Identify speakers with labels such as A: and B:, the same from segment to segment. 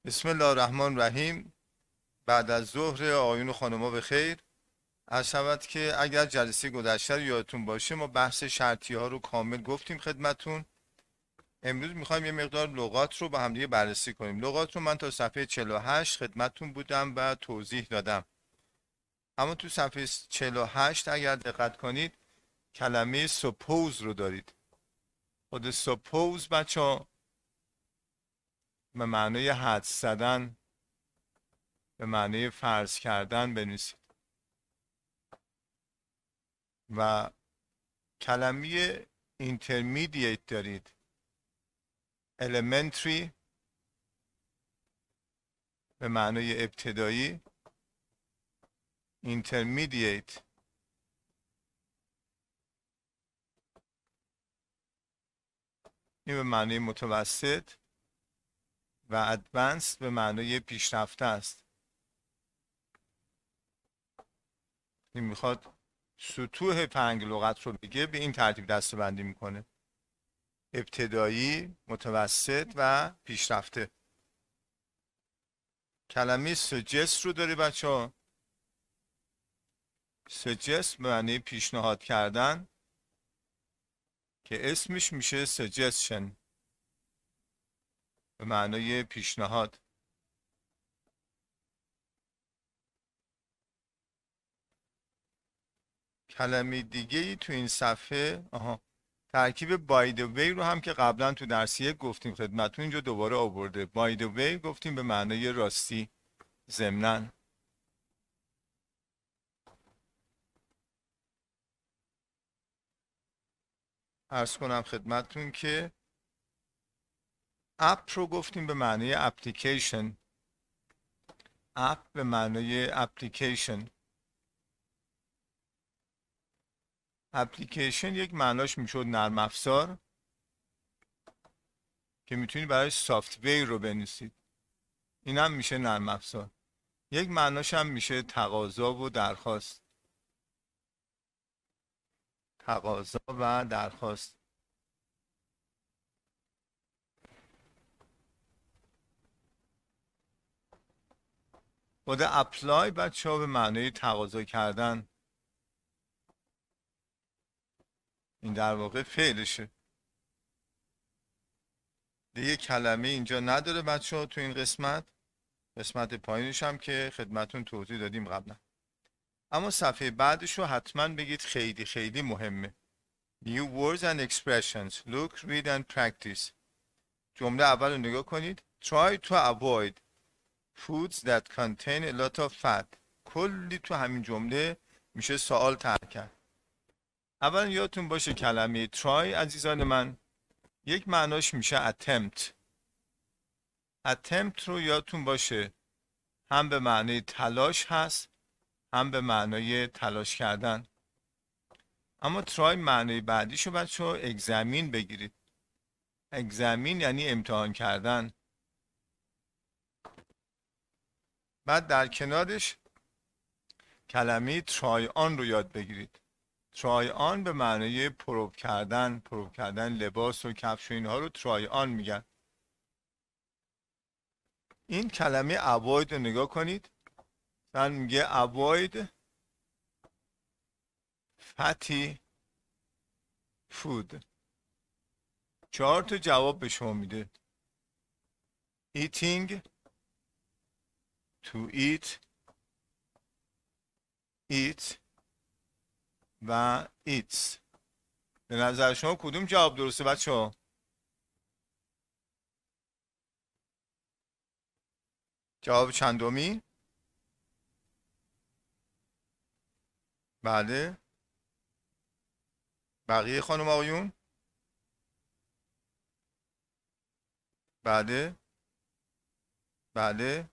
A: بسم الله الرحمن الرحیم. بعد از ظهر آقایون و خانوما به خیر. عرض شود که اگر جلسه گذشته رو یادتون باشه ما بحث شرطی ها رو کامل گفتیم خدمتون. امروز میخوایم یه مقدار لغات رو با همدیگه بررسی کنیم. لغات رو من تا صفحه 48 خدمتون بودم و توضیح دادم. اما تو صفحه 48 اگر دقت کنید کلمه suppose رو دارید. خود suppose بچه ها به معنای حدس زدن، به معنای فرض کردن بنویسید. و کلمه intermediate دارید. elementary به معنای ابتدایی، intermediate این به معنای متوسط و advanced به معنای پیشرفته است. این میخواد سطوح فرهنگ لغت رو بگه، به این ترتیب دسته‌بندی میکنه: ابتدایی، متوسط و پیشرفته. کلمه suggest رو داره بچه ها. suggest به معنی پیشنهاد کردن که اسمش میشه suggestion به معنای پیشنهاد. کلمه دیگه ای تو این صفحه ترکیب by the way رو هم که قبلا تو درس یک گفتیم خدمتتون، اینجا دوباره آورده. by the way گفتیم به معنای راستی، ضمناً. عرض کنم خدمتتون که اپ رو گفتیم به معنای اپلیکیشن. اپ به معنای اپلیکیشن. اپلیکیشن یک معناش میشد نرم افزار که میتونید برای سافت ویر رو بنویسید. این هم میشه نرم افزار. یک معناش هم میشه تقاضا و درخواست. تقاضا و درخواست. خود اپلای بچه ها به معنای تقاضا کردن. این در واقع فعلشه. دیگه کلمه اینجا نداره بچه ها تو این قسمت پایینش هم که خدمتون توضیح دادیم قبلا. اما صفحه بعدش رو حتما بگید، خیلی خیلی مهمه. New words and expressions. Look, read and practice. جمله اول رو نگاه کنید. Try to avoid foods that contain a lot of fat. کلی تو همین جمله میشه سوال طرح کرد. اول یادتون باشه کلمه try عزیزان من یک معناش میشه attempt. attempt رو یادتون باشه هم به معنی تلاش هست هم به معنای تلاش کردن. اما ترای معنی بعدیشو بچه ها اگزامین بگیرید. اگزامین یعنی امتحان کردن. بعد در کنارش کلمه ترای آن رو یاد بگیرید. ترای آن به معنی پروب کردن لباس و کفش و اینها رو ترای آن میگن. این کلمه avoid رو نگاه کنید. من میگه avoid fatty food. 4 تا جواب به شما میده. eating, to eat, eat و eats. به نظر شما کدوم جواب درسته بچه ها؟ جواب چندمی؟ بله. بقیه خانم آقایون؟ بله. بله.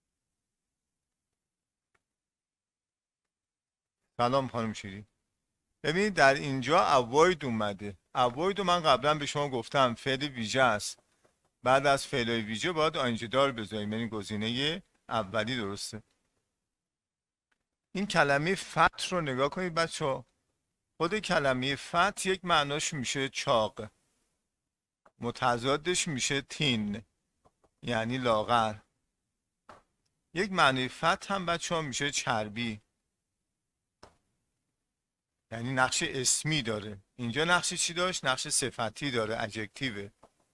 A: سلام خانم شیری. ببینید در اینجا avoid اومده. avoid رو من قبلا به شما گفتم فعل ویژه است. بعد از فعل ویژه باید آنجه دار بذاریم، یعنی گزینه اولی درسته. این کلمه فت رو نگاه کنید بچه ها. خود کلمه فت یک معناش میشه چاق، متضادش میشه تین یعنی لاغر. یک معنی فت هم بچه ها میشه چربی، یعنی نقش اسمی داره. اینجا نقش چی داشت؟ نقش صفتی داره، ادجکتیوه.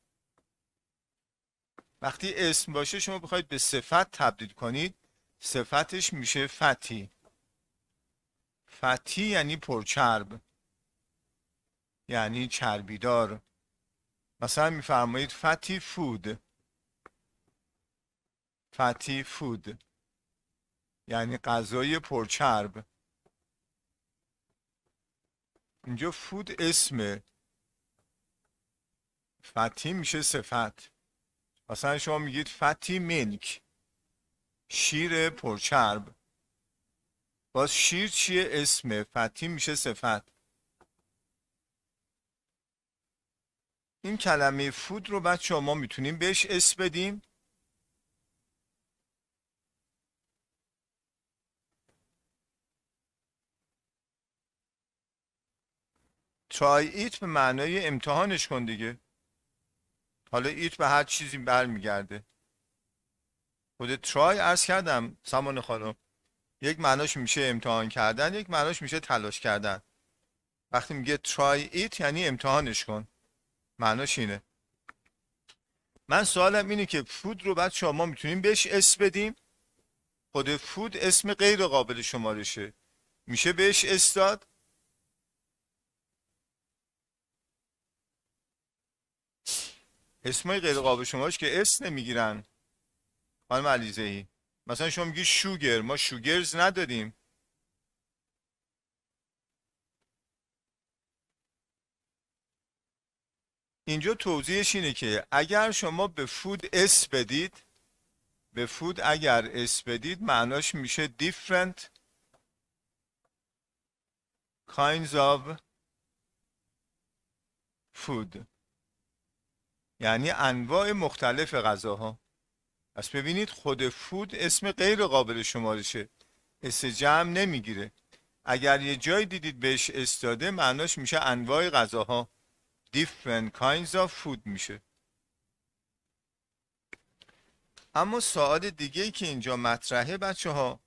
A: وقتی اسم باشه شما بخواید به صفت تبدیل کنید، صفتش میشه فتی. فتی یعنی پرچرب، یعنی چربیدار. مثلا میفرمایید فتی فود. فتی فود یعنی غذای پرچرب. اینجا فود اسمه، فتی میشه صفت. مثلا شما میگید فتی میلک، شیر پرچرب. باز شیر چیه؟ اسمه، فتی میشه صفت. این کلمه فود رو بچه ما میتونیم بهش اسم بدیم. try it به معنای امتحانش کن دیگه. حالا ایت به هر چیزی برمیگرده. خود ترای عرض کردم سامان خانم، یک معناش میشه امتحان کردن، یک معناش میشه تلاش کردن. وقتی میگه try it یعنی امتحانش کن، معناش اینه. من سوالم اینه که فود رو بعد شما میتونیم بهش اسم بدیم. خود فود اسم غیر قابل شمارشه، میشه بهش اسم داد. اسمای غیر قابل شمارش که اسم نمیگیرن خانم علیزه‌ای. مثلا شما میگی شوگر، ما شوگرز نداریم. اینجا توضیحش اینه که اگر شما به فود اسم بدید، به فود اگر اسم بدید معناش میشه different kinds of food، یعنی انواع مختلف غذاها. پس ببینید خود فود اسم غیر قابل شمارشه، اسم جمع نمیگیره. اگر یه جای دیدید بهش اسم داده معناش میشه انواع غذاها، different kinds of food میشه. اما سوال دیگه که اینجا مطرحه بچه ها،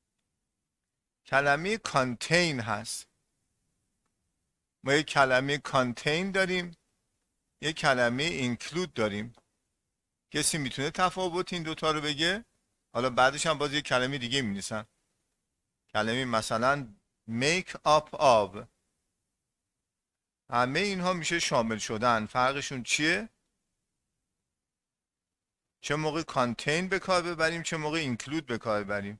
A: کلمه contain هست. ما یک کلمه contain داریم، یک کلمه include داریم. کسی میتونه تفاوت این دوتا رو بگه؟ حالا بعدش هم باز یک کلمه دیگه می‌نویسن. کلمه مثلا make up of، همه اینها میشه شامل شدن. فرقشون چیه؟ چه موقع contain به کار ببریم، چه موقع include به کار ببریم.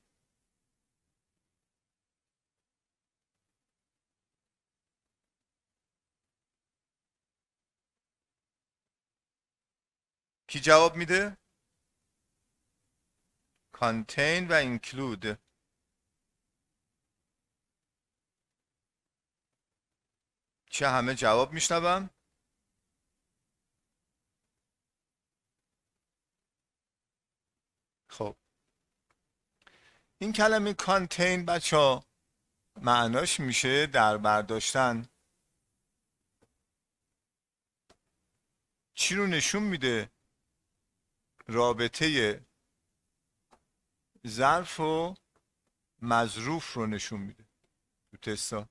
A: کی جواب میده؟ contain و include. چه همه جواب میشنوم؟ خب این کلمه contain بچه ها معناش میشه در برداشتن. چی رو نشون میده؟ رابطه ظرف و مظروف رو نشون میده تو تستا.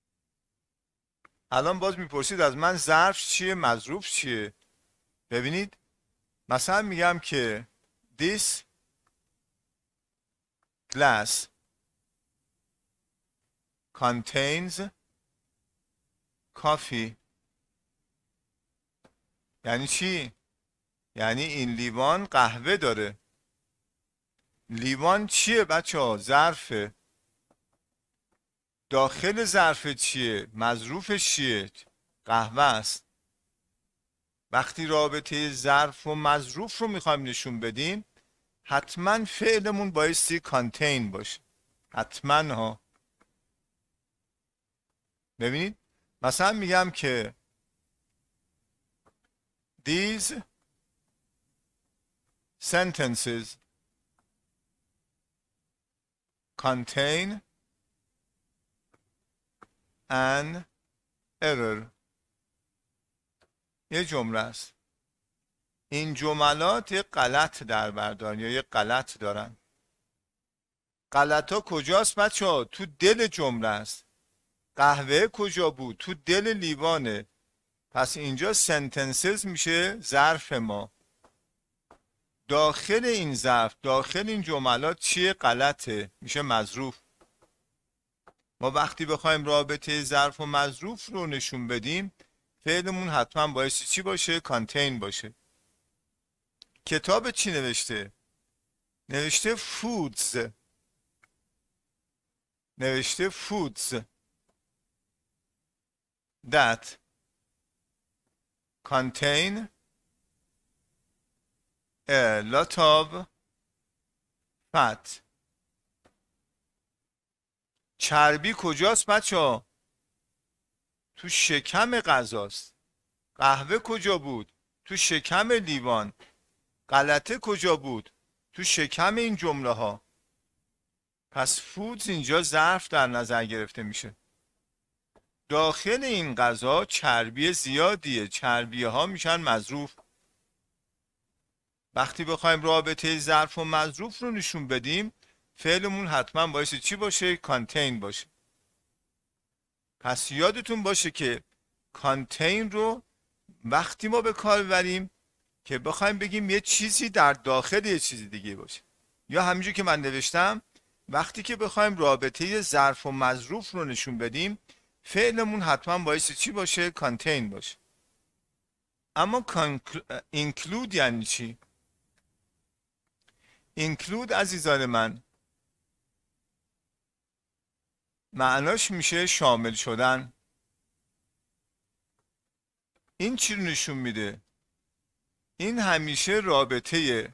A: الان باز میپرسید از من ظرف چیه، مظروف چیه. ببینید مثلا میگم که this glass contains coffee. یعنی چی؟ یعنی این لیوان قهوه داره. لیوان چیه بچه ها؟ ظرفه. داخل ظرف چیه؟ مظروفش چیه؟ قهوه است. وقتی رابطه ظرف و مظروف رو میخوایم نشون بدیم حتما فعلمون بایستی contain باشه، حتما ها. ببینید مثلا میگم که these sentences contain an error. یه جمله است، این جملات یه غلط در بردارن یا یه غلط دارن. غلطا کجاست بچه ها؟ تو دل جمله است. قهوه کجا بود؟ تو دل لیوانه. پس اینجا سنتنسز میشه ظرف ما. داخل این ظرف، داخل این جملات چیه؟ غلطه، میشه مظروف. ما وقتی بخوایم رابطه ظرف و مظروف رو نشون بدیم، فعلمون حتما باعث چی باشه؟ کانتین باشه. کتاب چی نوشته؟ نوشته فودز. نوشته foods that contain a lot of fat. چربی کجاست بچه ها؟ تو شکم غذاست. قهوه کجا بود؟ تو شکم لیوان. غلطه کجا بود؟ تو شکم این جمله ها. پس فودز اینجا ظرف در نظر گرفته میشه. داخل این غذا چربی زیادیه. چربی ها میشن مظروف. وقتی بخوایم رابطه ظرف و مظروف رو نشون بدیم، فعلمون حتما باعث چی باشه؟ کانتین باشه. پس یادتون باشه که کانتین رو وقتی ما به کار ببریم که بخوایم بگیم یه چیزی در داخل یه چیزی دیگه باشه، یا همینجور که من نوشتم وقتی که بخوایم رابطه ظرف و مظروف رو نشون بدیم، فعلمون حتما باعث چی باشه؟ کانتین باشه. اما include یعنی چی؟ include عزیزان من معناش میشه شامل شدن. این چی رو نشون میده؟ این همیشه رابطه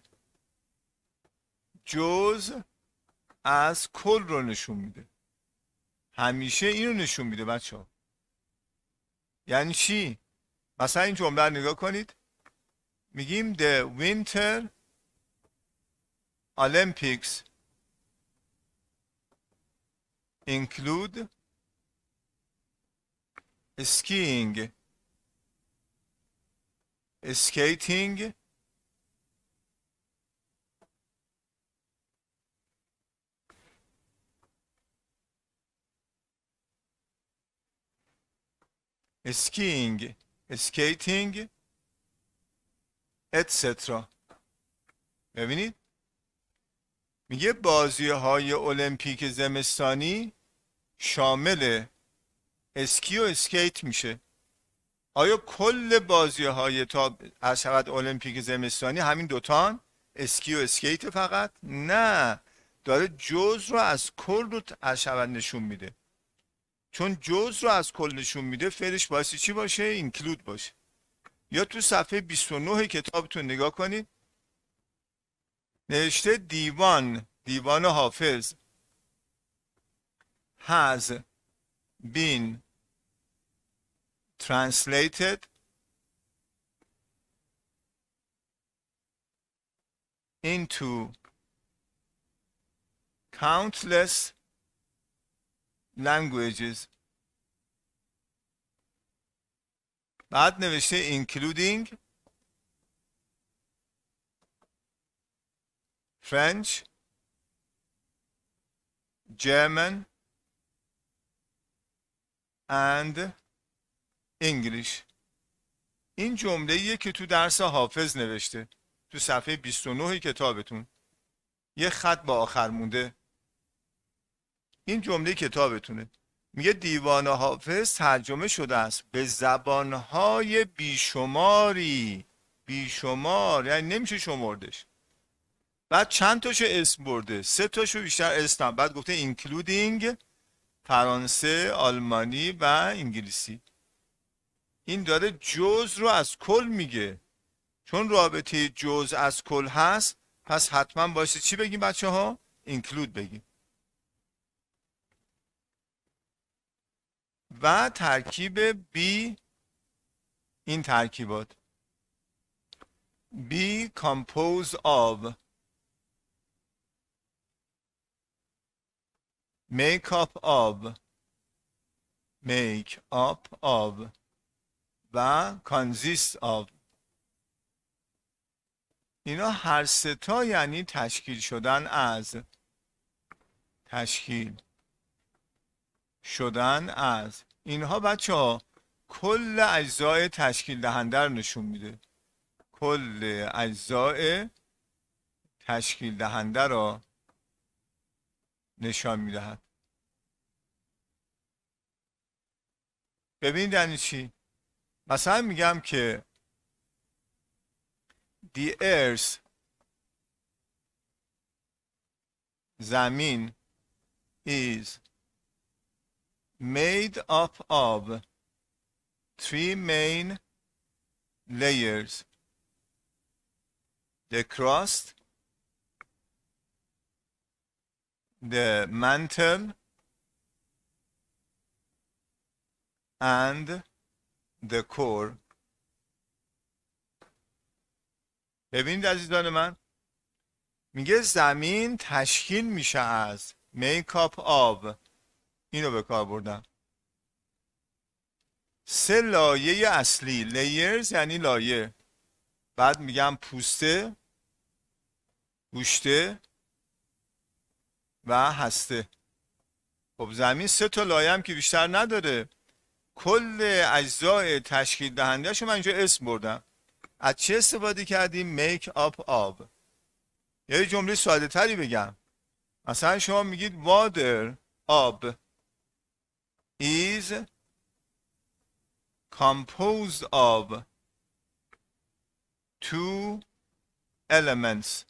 A: جزء از کل رو نشون میده. همیشه اینو نشون میده بچه ها. یعنی چی؟ مثلا این جمله رو نگاه کنید. میگیم The Winter Olympics include skiing, skating, skating, etc. ببینید میگه بازی‌های المپیک زمستانی شامل اسکی و اسکیت میشه. آیا کل بازی‌های تا از شود المپیک زمستانی همین دوتان؟ اسکی و اسکیت فقط؟ نه، داره جزء رو از کل رو از شود نشون میده. چون جزء رو از کل نشون میده، فعلش باعث چی باشه؟ اینکلود باشه. یا تو صفحه 29 کتابتون نگاه کنید. نوشته دیوان حافظ has been translated into countless languages. بعد نوشته including French, German and English. این جمله‌ایه که تو درس حافظ نوشته تو صفحه 29 کتابتون. یه خط با آخر مونده. این جمله کتابتونه. میگه دیوان حافظ ترجمه شده است به زبانهای بیشماری. بیشمار یعنی نمیشه شمردش. بعد چند تاشو اسم برده؟ 3 تاشو بیشتر اسم. بعد گفته اینکلودینگ فرانسه، آلمانی و انگلیسی. این داره جزء رو از کل میگه. چون رابطه جزء از کل هست، پس حتما باشه چی بگیم بچه ها؟ اینکلود بگیم. و ترکیب بی، این ترکیبات be composed of, make up of و consist of. اینا هر سه تا یعنی تشکیل شدن از. تشکیل شدن از. اینها بچه ها کل اجزای تشکیل دهنده رو نشون میده. کل اجزای تشکیل دهنده را نشان میدهد. ببینید یعنی چی؟ مثلا میگم که the earth زمین is made up of three main layers: the crust, the mantle and the core. ببینید عزیزان من، میگه زمین تشکیل میشه از make up of، اینو به کار بردم، 3 لایه اصلی. layers یعنی لایه. بعد میگم پوسته، گوشته و هسته. خب زمین 3 تا لایه هم که بیشتر نداره. کل اجزای تشکیل دهنده شو من اینجا اسم بردم. از چه استفاده کردیم؟ make up of. یه جمله ساده تری بگم، مثلا شما میگید water آب is composed of 2 elements: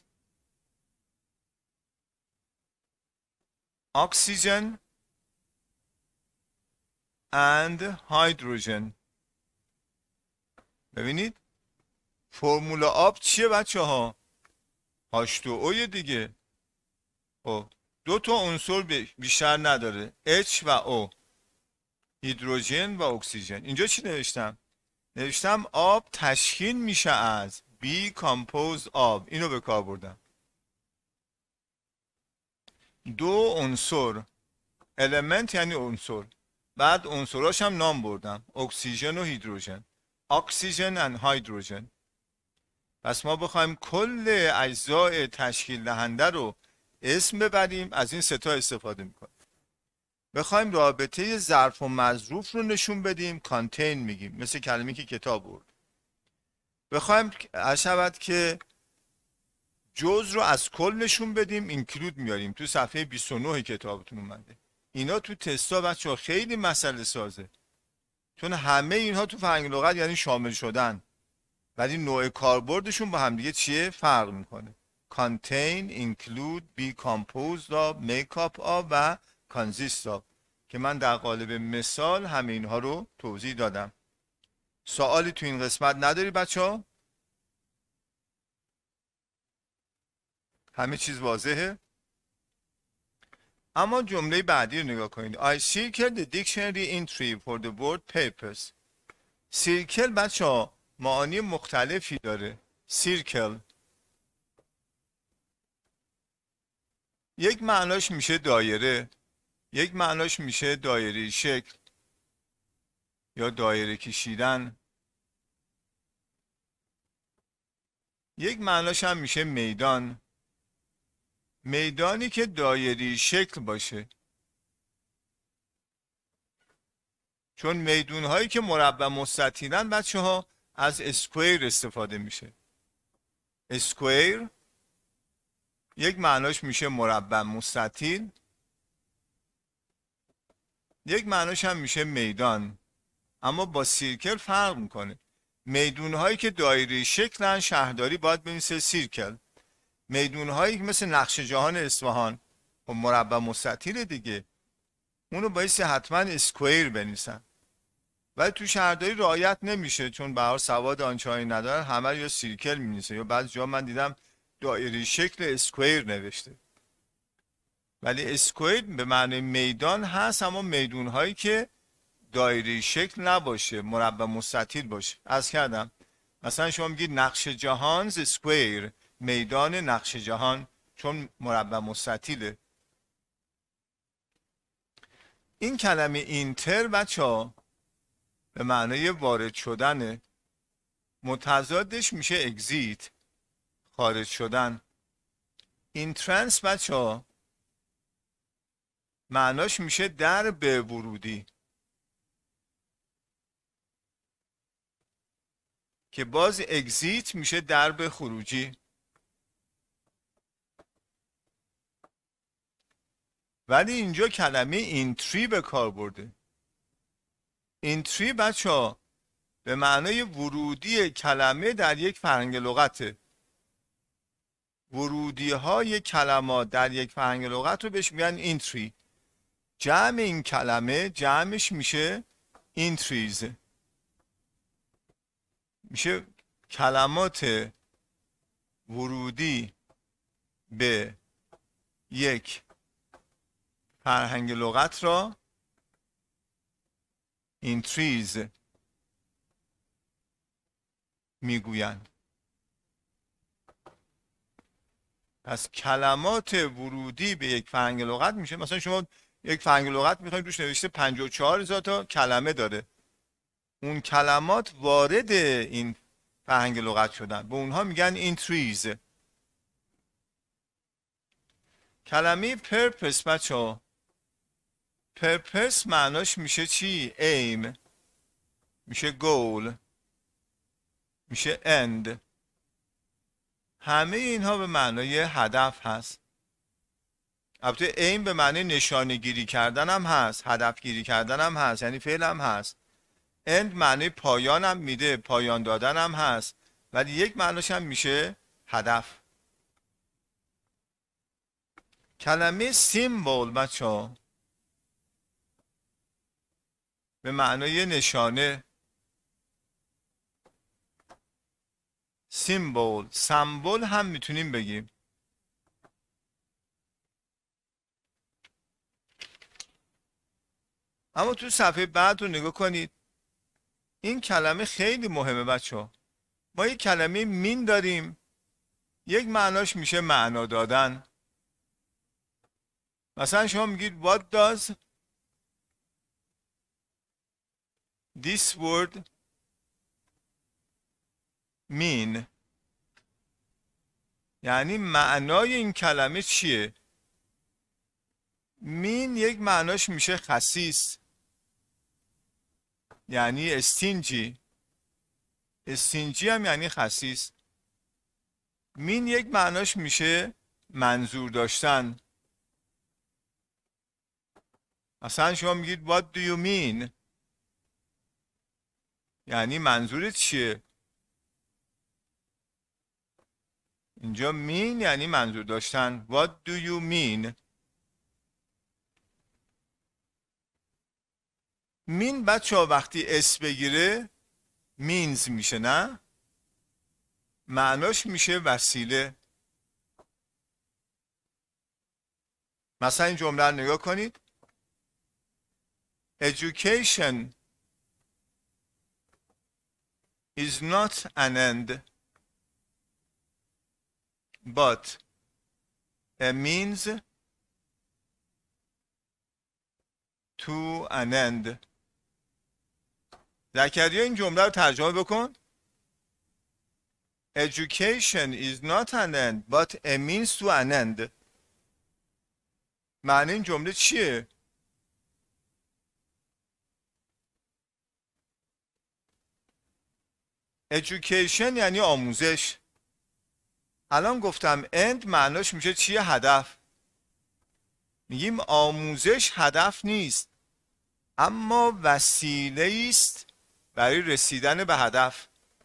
A: oxygen and hydrogen. ببینید فرمول آب چیه بچه ها؟ H2O دیگه. خب 2 تا عنصر بیشتر نداره، H و O، هیدروژن و اکسیژن. اینجا چی نوشتم؟ نوشتم آب تشکیل میشه از be composed of. اینو به کار بردم. 2 عنصر، element یعنی عنصر، بعد عنصراش هم نام بردم، اکسیژن و هیدروژن، oxygen and hydrogen. پس ما بخوایم کل اجزای تشکیل دهنده رو اسم ببریم، از این 3 تا استفاده میکنیم. بخوایم رابطه ظرف و مظروف رو نشون بدیم، کانتین میگیم، مثل کلمه‌ای که کتاب بود. بخوایم شود که جزء رو از کل نشون بدیم، اینکلود میاریم. تو صفحه 29 کتابتون اومده. اینا تو تستا بچه‌ها خیلی مسئله سازه، چون همه اینها تو فرهنگ لغت یعنی شامل شدن، ولی نوع کاربردشون با همدیگه چیه؟ فرق میکنه. contain, include, be composed of, make up of و consist of، که من در قالب مثال همه اینها رو توضیح دادم. سوالی تو این قسمت نداری بچه ها؟ همه چیز واضحه؟ اما جمله بعدی رو نگاه کنید. I circled the dictionary entry for the word papers. سیرکل بچه ها معانی مختلفی داره. سیرکل یک معناش میشه دایره، یک معناش میشه دایره شکل یا دایره کشیدن، یک معناش هم میشه میدان، میدانی که دایره شکل باشه. چون میدون هایی که مربع مستطیلن بچه ها از اسکویر استفاده میشه. اسکویر یک معناش میشه مربع مستطیل، یک معناش هم میشه میدان، اما با سیرکل فرق میکنه. میدون هایی که دایره شکلن شهرداری باید بنویسه سیرکل. میدون هایی که مثل نقش جهان اصفهان و مربع مستطیل دیگه، اونو باید حتما اسکویر بنویسن. ولی تو شهرداری رعایت نمیشه، چون به هر سواد آنچنانی ندارن، همه یا سیرکل مینویسه یا بعضی جا من دیدم دایره شکل اسکویر نوشته. ولی اسکویر به معنی میدان هست، اما میدون هایی که دایره شکل نباشه، مربع مستطیل باشه. عرض کردم مثلا شما میگید نقش جهان اسکویر، میدان نقش جهان، چون مربع مستطیله. این کلمه اینتر بچه‌ها به معنای وارد شدنه، متضادش میشه اگزیت، خارج شدن. اینترنس بچه‌ها معناش میشه درب ورودی، که باز اگزیت میشه درب خروجی. ولی اینجا کلمه اینتری به کار برده. اینتری بچه ها به معنای ورودی کلمه در یک فرهنگ لغته. ورودی های کلمات در یک فرهنگ لغت رو بهش میگن اینتری. جمع این کلمه جمعش میشه اینتریز، میشه کلمات ورودی به یک فرهنگ لغت را اینتریز میگویند. پس کلمات ورودی به یک فرهنگ لغت میشه، مثلا شما یک فرهنگ لغت میخواید روش نوشته 54,000 تا کلمه داره، اون کلمات وارد این فرهنگ لغت شدن، به اونها میگن اینتریز. کلمه پرپس بچه ها، پرپس معناش میشه چی؟ ایم، میشه گول، میشه اند. همه اینها به معنای هدف هست. البته ایم به معنی نشانه گیری کردن هم هست، هدف گیری کردن هم هست، یعنی فعل هم هست. اند معنی پایان هم میده، پایان دادن هم هست، ولی یک معناش هم میشه هدف. کلمه سیمبل بچه ها به معنای نشانه، سیمبل، سمبل هم میتونیم بگیم. اما تو صفحه بعد رو نگاه کنید، این کلمه خیلی مهمه بچه ها. ما یک کلمه مین داریم، یک معناش میشه معنا دادن. مثلا شما میگید what does this word mean؟ یعنی معنای این کلمه چیه؟ مین یک معناش میشه خسیس، یعنی استینجی. استینجی هم یعنی خسیس. مین یک معناش میشه منظور داشتن. مثلا شما میگید what do you mean؟ یعنی منظورت چیه؟ اینجا mean یعنی منظور داشتن. what do you mean؟ مین بچه ها وقتی اس بگیره means میشه، نه؟ معناش میشه وسیله. مثلا این جمله رو نگاه کنید. Education is not an end but a means to an end. زکریا این جمله رو ترجمه بکن. Education is not an end but a means to an end. معنی این جمله چیه؟ Education یعنی آموزش. الان گفتم end معناش میشه چیه؟ هدف. میگیم آموزش هدف نیست، اما وسیله است برای رسیدن به هدف.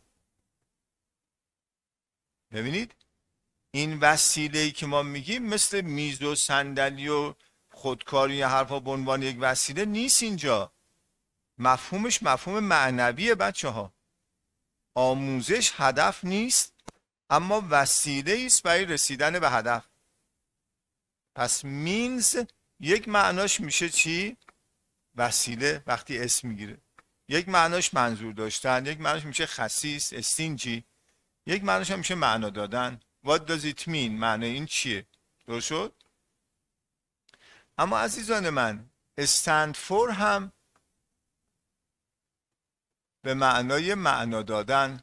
A: ببینید این وسیله‌ای که ما میگیم مثل میز و صندلی و خودکاری حرفا به عنوان یک وسیله نیست. اینجا مفهومش مفهوم معنویه بچه ها. آموزش هدف نیست، اما وسیله است برای رسیدن به هدف. پس means یک معناش میشه چی؟ وسیله وقتی اسم میگیره. یک معناش منظور داشتن، یک معناش میشه خسیس، استینجی، یک معناش هم میشه معنا دادن. What does it mean؟ معنی این چیه؟ درست شد؟ اما عزیزان من stand for هم به معنای معنا دادن،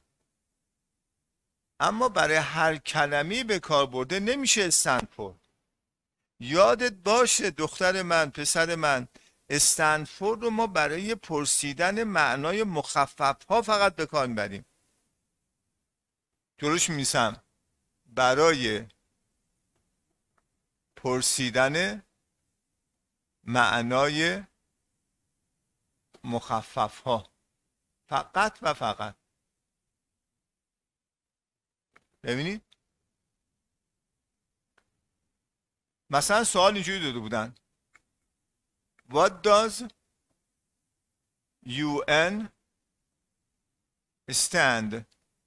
A: اما برای هر کلمه‌ای به کار برده نمیشه stand for. یادت باشه دختر من، پسر من، استنفورد رو ما برای پرسیدن معنای مخفف ها فقط به کار میبریم. جلوش میسم برای پرسیدن معنای مخفف ها، فقط و فقط. ببینید مثلا سوال اینجوری داده بودن What does UN stand؟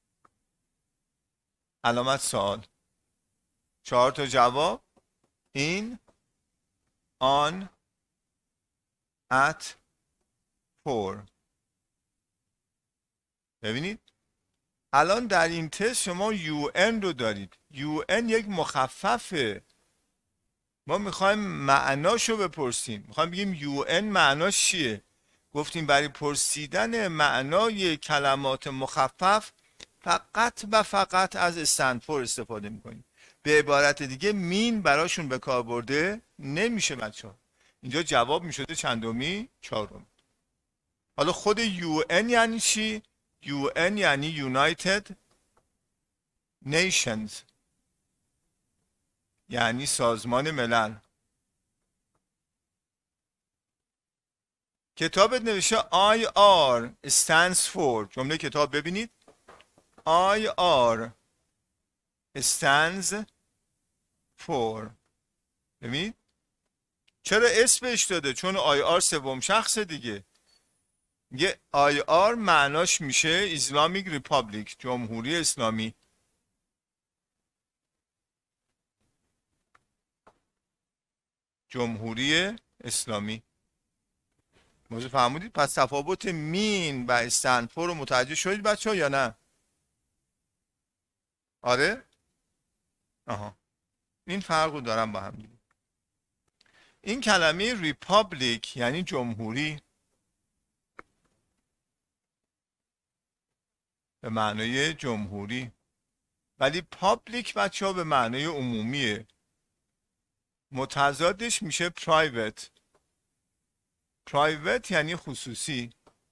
A: علامت سوال، 4 تا جواب: in، on، at، for. ببینید الان در این تست شما UN رو دارید. UN یک مخففه. ما میخوایم معناشو بپرسیم، میخوایم بگیم UN معناش چیه. گفتیم برای پرسیدن معنای کلمات مخفف فقط و فقط از استنفورد استفاده میکنیم. به عبارت دیگه مین براشون به کار برده نمیشه بچه‌ها. اینجا جواب میشده چندمی؟ 4. حالا خود UN یعنی چی؟ UN یعنی United Nations، یعنی سازمان ملل. کتابت نوشته IR stands for. جمله کتاب ببینید IR stands for. ببینید چرا اسم بهش داده؟ چون IR سوم شخص دیگه. میگه IR معناش میشه Islamic Republic، جمهوری اسلامی. جمهوری اسلامی. موضوع فهمودید؟ پس تفاوت مین و استنفورد رو متوجه شدید بچه ها یا نه؟ آره؟ آها، این فرق رو دارم با هم دیگه. این کلمه ریپابلیک یعنی جمهوری، به معنای جمهوری، ولی پابلیک بچه ها به معنای عمومیه. متضادش میشه پرایوت. پرایوت یعنی خصوصی.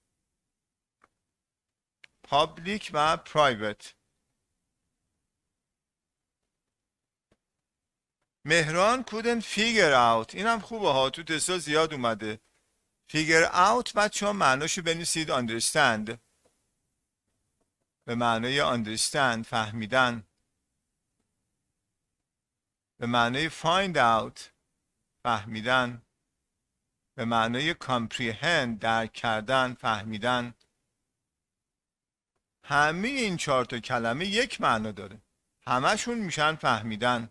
A: پابلیک و پرایوت. مهران couldn't figure out. اینم خوبه ها، تو تستا زیاد اومده. figure out بچه ها معناشو بنویسید understand، به معنای understand فهمیدن. به معنای find out فهمیدن. به معنای comprehend درک کردن، فهمیدن. همه این 4 تا کلمه یک معنا داره، همشون میشن فهمیدن.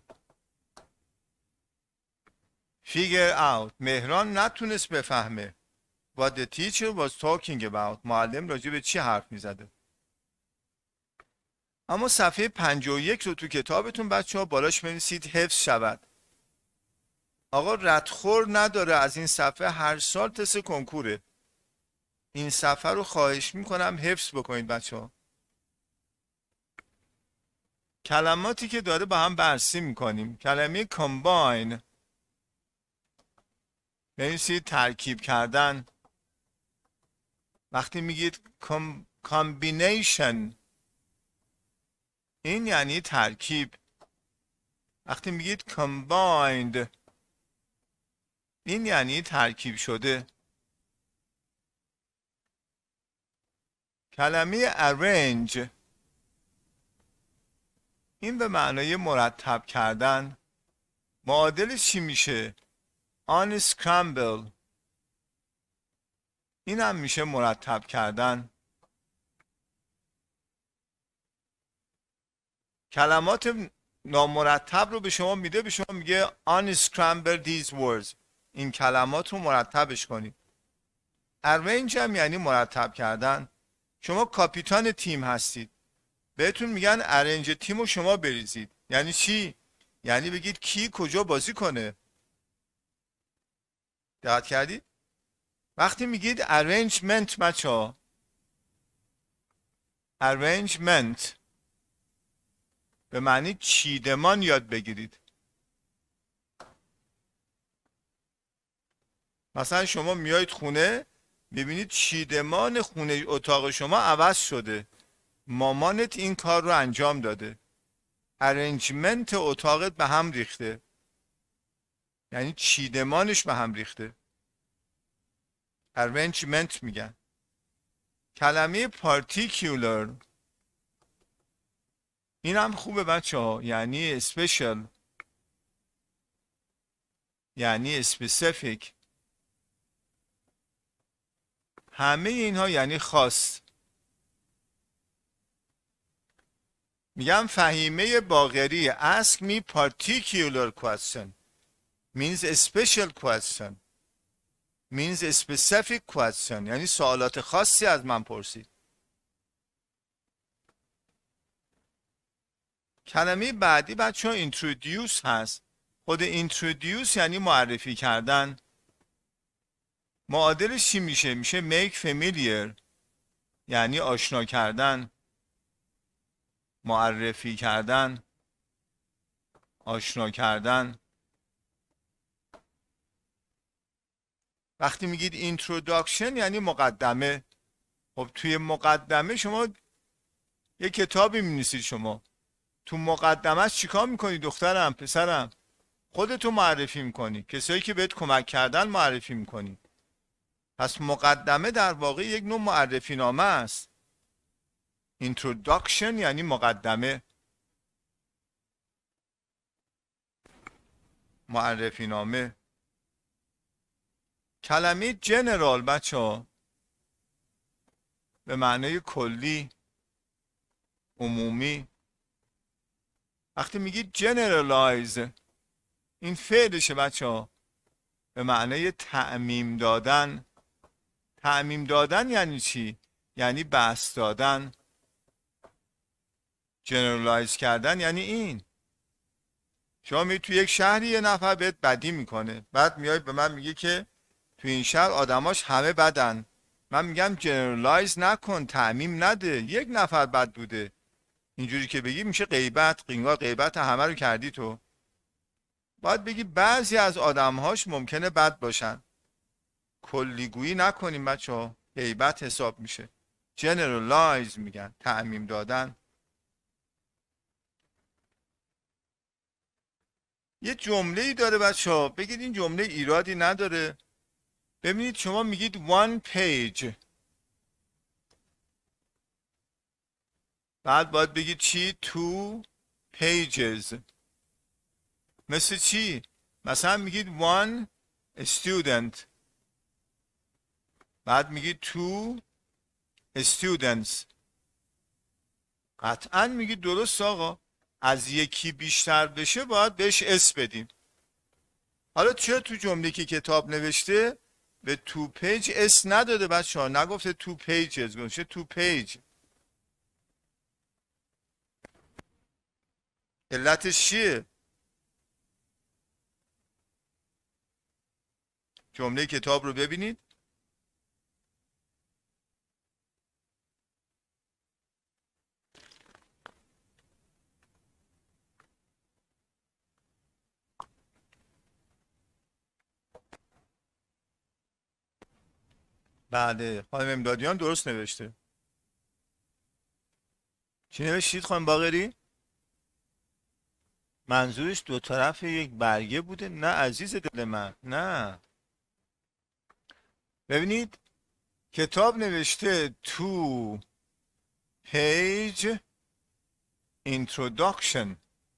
A: figure out، مهران نتونست بفهمه what the teacher was talking about، معلم راجع به چی حرف میزده. اما صفحه 51 رو تو کتابتون بچه ها بالاش بنویسید حفظ شود. آقا ردخور نداره از این صفحه، هر سال تست کنکوره. این صفحه رو خواهش میکنم حفظ بکنید بچه ها. کلماتی که داره با هم بررسی میکنیم. کلمه combine بنویسید ترکیب کردن. وقتی میگید combination این یعنی ترکیب. وقتی میگید combined این یعنی ترکیب شده. کلمه arrange این به معنای مرتب کردن. معادلش چی میشه؟ unscramble این هم میشه مرتب کردن. کلمات نامرتب رو به شما میده، به شما میگه unscramble these words، این کلمات رو مرتبش کنید. arrange هم یعنی مرتب کردن. شما کاپیتان تیم هستید، بهتون میگن ارنج تیم رو شما بریزید. یعنی چی؟ یعنی بگید کی کجا بازی کنه. دقت کردید؟ وقتی میگید arrangement بچه‌ها، arrangement به معنی چیدمان یاد بگیرید. مثلا شما میایید خونه ببینید چیدمان خونه اتاق شما عوض شده، مامانت این کار رو انجام داده، ارنجمنت اتاقت به هم ریخته، یعنی چیدمانش به هم ریخته. ارنجمنت میگن. کلمه particular این هم خوبه بچه ها، یعنی special، یعنی specific، همه اینها یعنی خاص. میگم فهیمه باقری ask me particular question means a special question means a specific question، یعنی سوالات خاصی از من پرسید. کلمه بعدی بچه ها introduce هست. خود introduce یعنی معرفی کردن. معادلش چی میشه؟ میشه make familiar، یعنی آشنا کردن، معرفی کردن، آشنا کردن. وقتی میگید introduction یعنی مقدمه. خب توی مقدمه شما یه کتابی می‌نویسید، شما تو مقدمه‌اش چیکار میکنی دخترم پسرم؟ خودتو معرفی میکنی، کسایی که بهت کمک کردن معرفی میکنی. پس مقدمه در واقع یک نوع معرفی نامه است. introduction یعنی مقدمه، معرفی نامه. کلمه جنرال بچه ها به معنای کلی، عمومی. وقتی میگید generalize این فعلشه بچه ها، به معنای تعمیم دادن. تعمیم دادن یعنی چی؟ یعنی بسط دادن. generalize کردن یعنی این. شما می تو یک شهری یه نفر بهت بدی میکنه، بعد میای به من میگه که تو این شهر آدماش همه بدن. من میگم generalize نکن، تعمیم نده، یک نفر بد بوده. اینجوری که بگی میشه غیبت، غیبت همه رو کردی تو. باید بگی بعضی از آدمهاش ممکنه بد باشن. کلیگویی نکنیم بچه ها، غیبت حساب میشه. generalize میگن، تعمیم دادن. یه جمله ای داره بچه ها، بگید این جمله ایرادی نداره. ببینید شما میگید one page، بعد باید بگید چی؟ two pages. مثل چی؟ مثلا میگید one student، بعد میگید two students. قطعا میگید درست آقا، از یکی بیشتر بشه باید بهش اس بدیم. حالا چرا تو جمله که کتاب نوشته به تو پیج اس نداده بچه ها؟ نگفته تو پیجز، گفته تو پیج. علتش چیه؟ جمله کتاب رو ببینید. بله خانم امدادیان درست نوشته. چی نوشتید خانم باقری؟ منظورش دو طرف یک برگه بوده؟ نه عزیز دل من، نه. ببینید کتاب نوشته تو پیج introduction.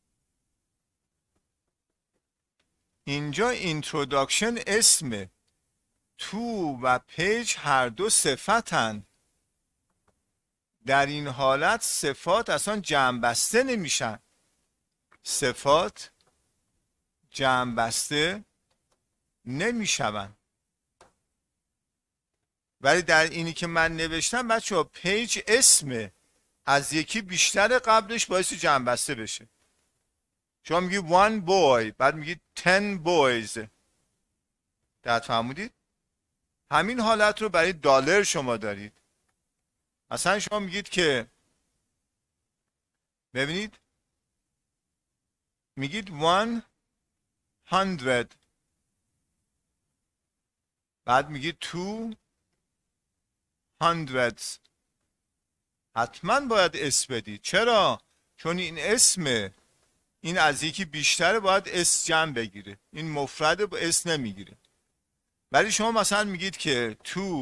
A: اینجا introduction اسمه، تو و پیج هر دو صفتن. در این حالت صفات اصلا جمع بسته نمیشن. صفات جمع بسته نمیشون. ولی در اینی که من نوشتم بچه ها پیج اسمه، از یکی بیشتر قبلش باعث جمع بسته بشه. شما میگی one boy، بعد میگی 10 boys. دقت فهمودید؟ همین حالت رو برای دلار شما دارید. مثلا شما میگید که ببینید میگید 100 بعد میگی 200 حتما باید اس بدی. چرا؟ چون این اسمه، این از یکی بیشتره باید اس جمع بگیره، این مفرد با اس نمیگیره. ولی شما مثلا میگید که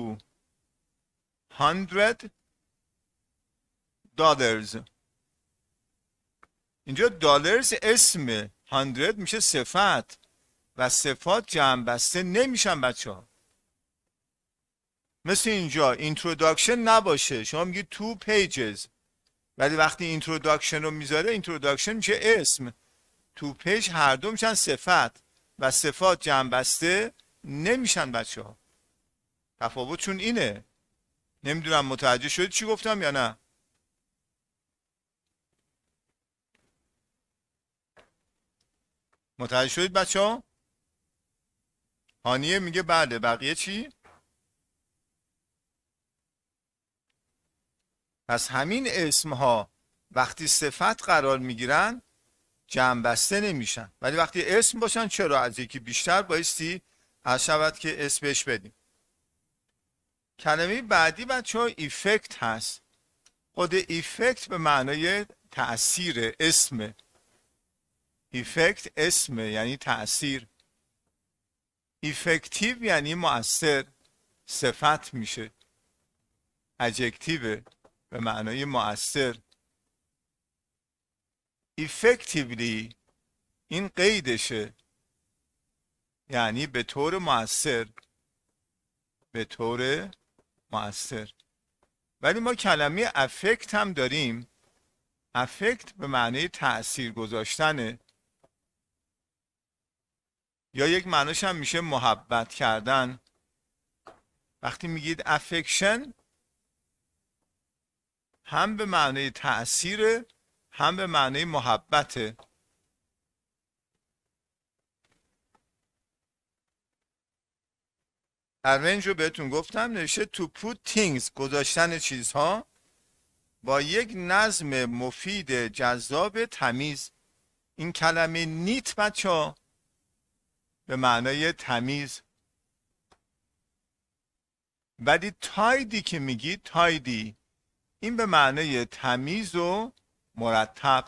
A: $200. اینجا دالرز اسمه، 100 میشه صفت و صفات جمع بسته نمیشن بچه ها. مثل اینجا اینتروداکشن نباشه، شما میگید 2 pages، ولی وقتی اینتروداکشن رو میذاره اینتروداکشن میشه اسم، 2 page هر دو میشن صفت و صفات جمع بسته نمیشن بچه ها. تفاوتشون اینه. نمیدونم متوجه شدید چی گفتم یا نه؟ متوجه شدید بچه ها؟ هانیه میگه بله. بقیه چی؟ پس همین اسم ها وقتی صفت قرار میگیرن جمع بسته نمیشن، ولی وقتی اسم باشن چرا؟ از یکی بیشتر بایستی از شود که اسم بهش بدیم. کلمه بعدی بچه ها ایفکت هست. خود ایفکت به معنای تأثیر، اسم. ایفکت اسم یعنی تأثیر. ایفکتیو یعنی مؤثر، صفت میشه. ادجکتیو به معنای مؤثر. effectively این قیدشه، یعنی به طور مؤثر، به طور مؤثر. ولی ما کلمه افکت هم داریم. افکت به معنی تأثیر گذاشتنه، یا یک معناش هم میشه محبت کردن. وقتی میگید افکشن هم به معنی تأثیر هم به معنی محبته. arrange رو بهتون گفتم، نوشته to put things، گذاشتن چیزها با یک نظم مفید جذاب تمیز. این کلمه نیت بچه ها به معنای تمیز. ولی تایدی که میگی، تایدی، این به معنای تمیز و مرتب.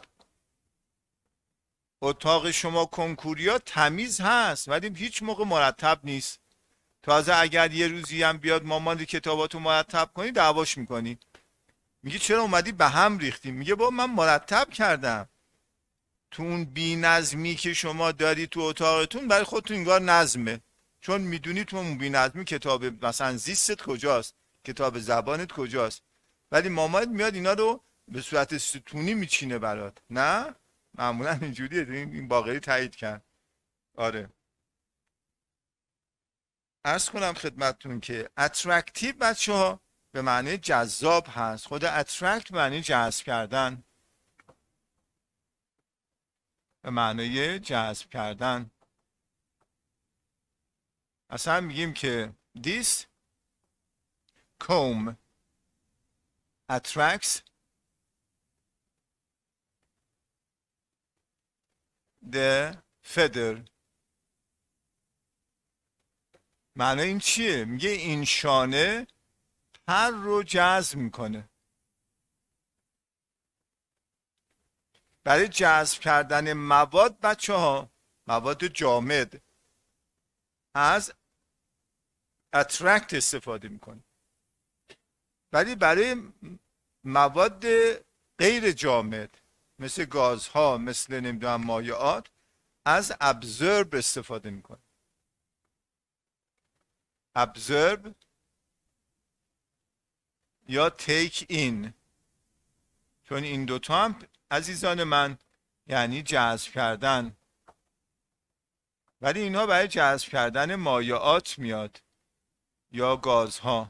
A: اتاق شما کنکوریا تمیز هست ولی هیچ موقع مرتب نیست. تازه اگر یه روزی هم بیاد مامان کتاباتو مرتب کنی دعواش میکنی، میگی چرا اومدی به هم ریختی؟ میگه بابا من مرتب کردم. تو اون بی نظمی که شما داری تو اتاقتون برای خودتون انگار نظمه، چون میدونی تو اون بی نظمی کتاب مثلا زیستت کجاست، کتاب زبانت کجاست، ولی مامانت میاد اینا رو به صورت ستونی میچینه برات. نه معمولا اینجوریه. این باقری تایید کرد. آره. عرض کنم خدمتتون که اترکتیو بچه ها به معنی جذاب هست. خود اترکت به معنی جذب کردن، به معنی جذب کردن. اصلا میگیم که this comb attracts the feather. معنی این چیه؟ میگه این شانه پر رو جذب میکنه. برای جذب کردن مواد بچه ها، مواد جامد، از اترکت استفاده میکنه. ولی برای مواد غیر جامد مثل گازها، مثل نمیدونم مایعات، از ابزورب استفاده میکنه. ابزورب یا تیک این، چون این دوتا هم عزیزان من یعنی جذب کردن، ولی اینا برای جذب کردن مایعات میاد یا گازها.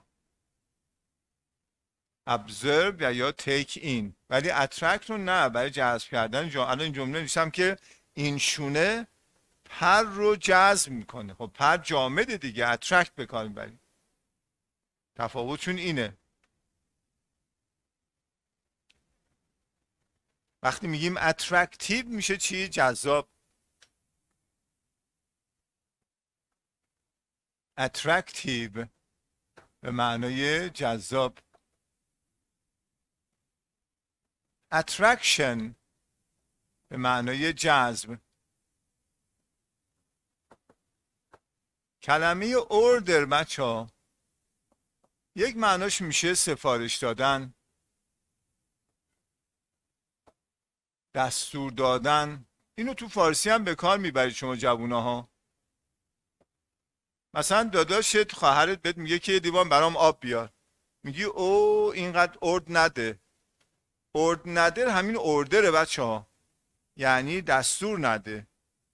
A: ابزورب یا تیک این. ولی اترکت رو نه، برای جذب کردن. الان این جمله نوشتم که این شونه پر رو جذب میکنه. خب پر جامده دیگه، اترکت بکنیم. بریم تفاوتشون اینه. وقتی میگیم اترکتیو میشه چی؟ جذاب. attractive به معنای جذاب. attraction به معنای جذب. کلمه order بچه ها یک معناش میشه سفارش دادن، دستور دادن. اینو تو فارسی هم به کار میبرید شما جوونا ها. مثلا داداشت خواهرت بهت میگه که یه لیوان برام آب بیار، میگی او اینقدر ارد نده. ارد نده همین اوردره بچه ها، یعنی دستور نده.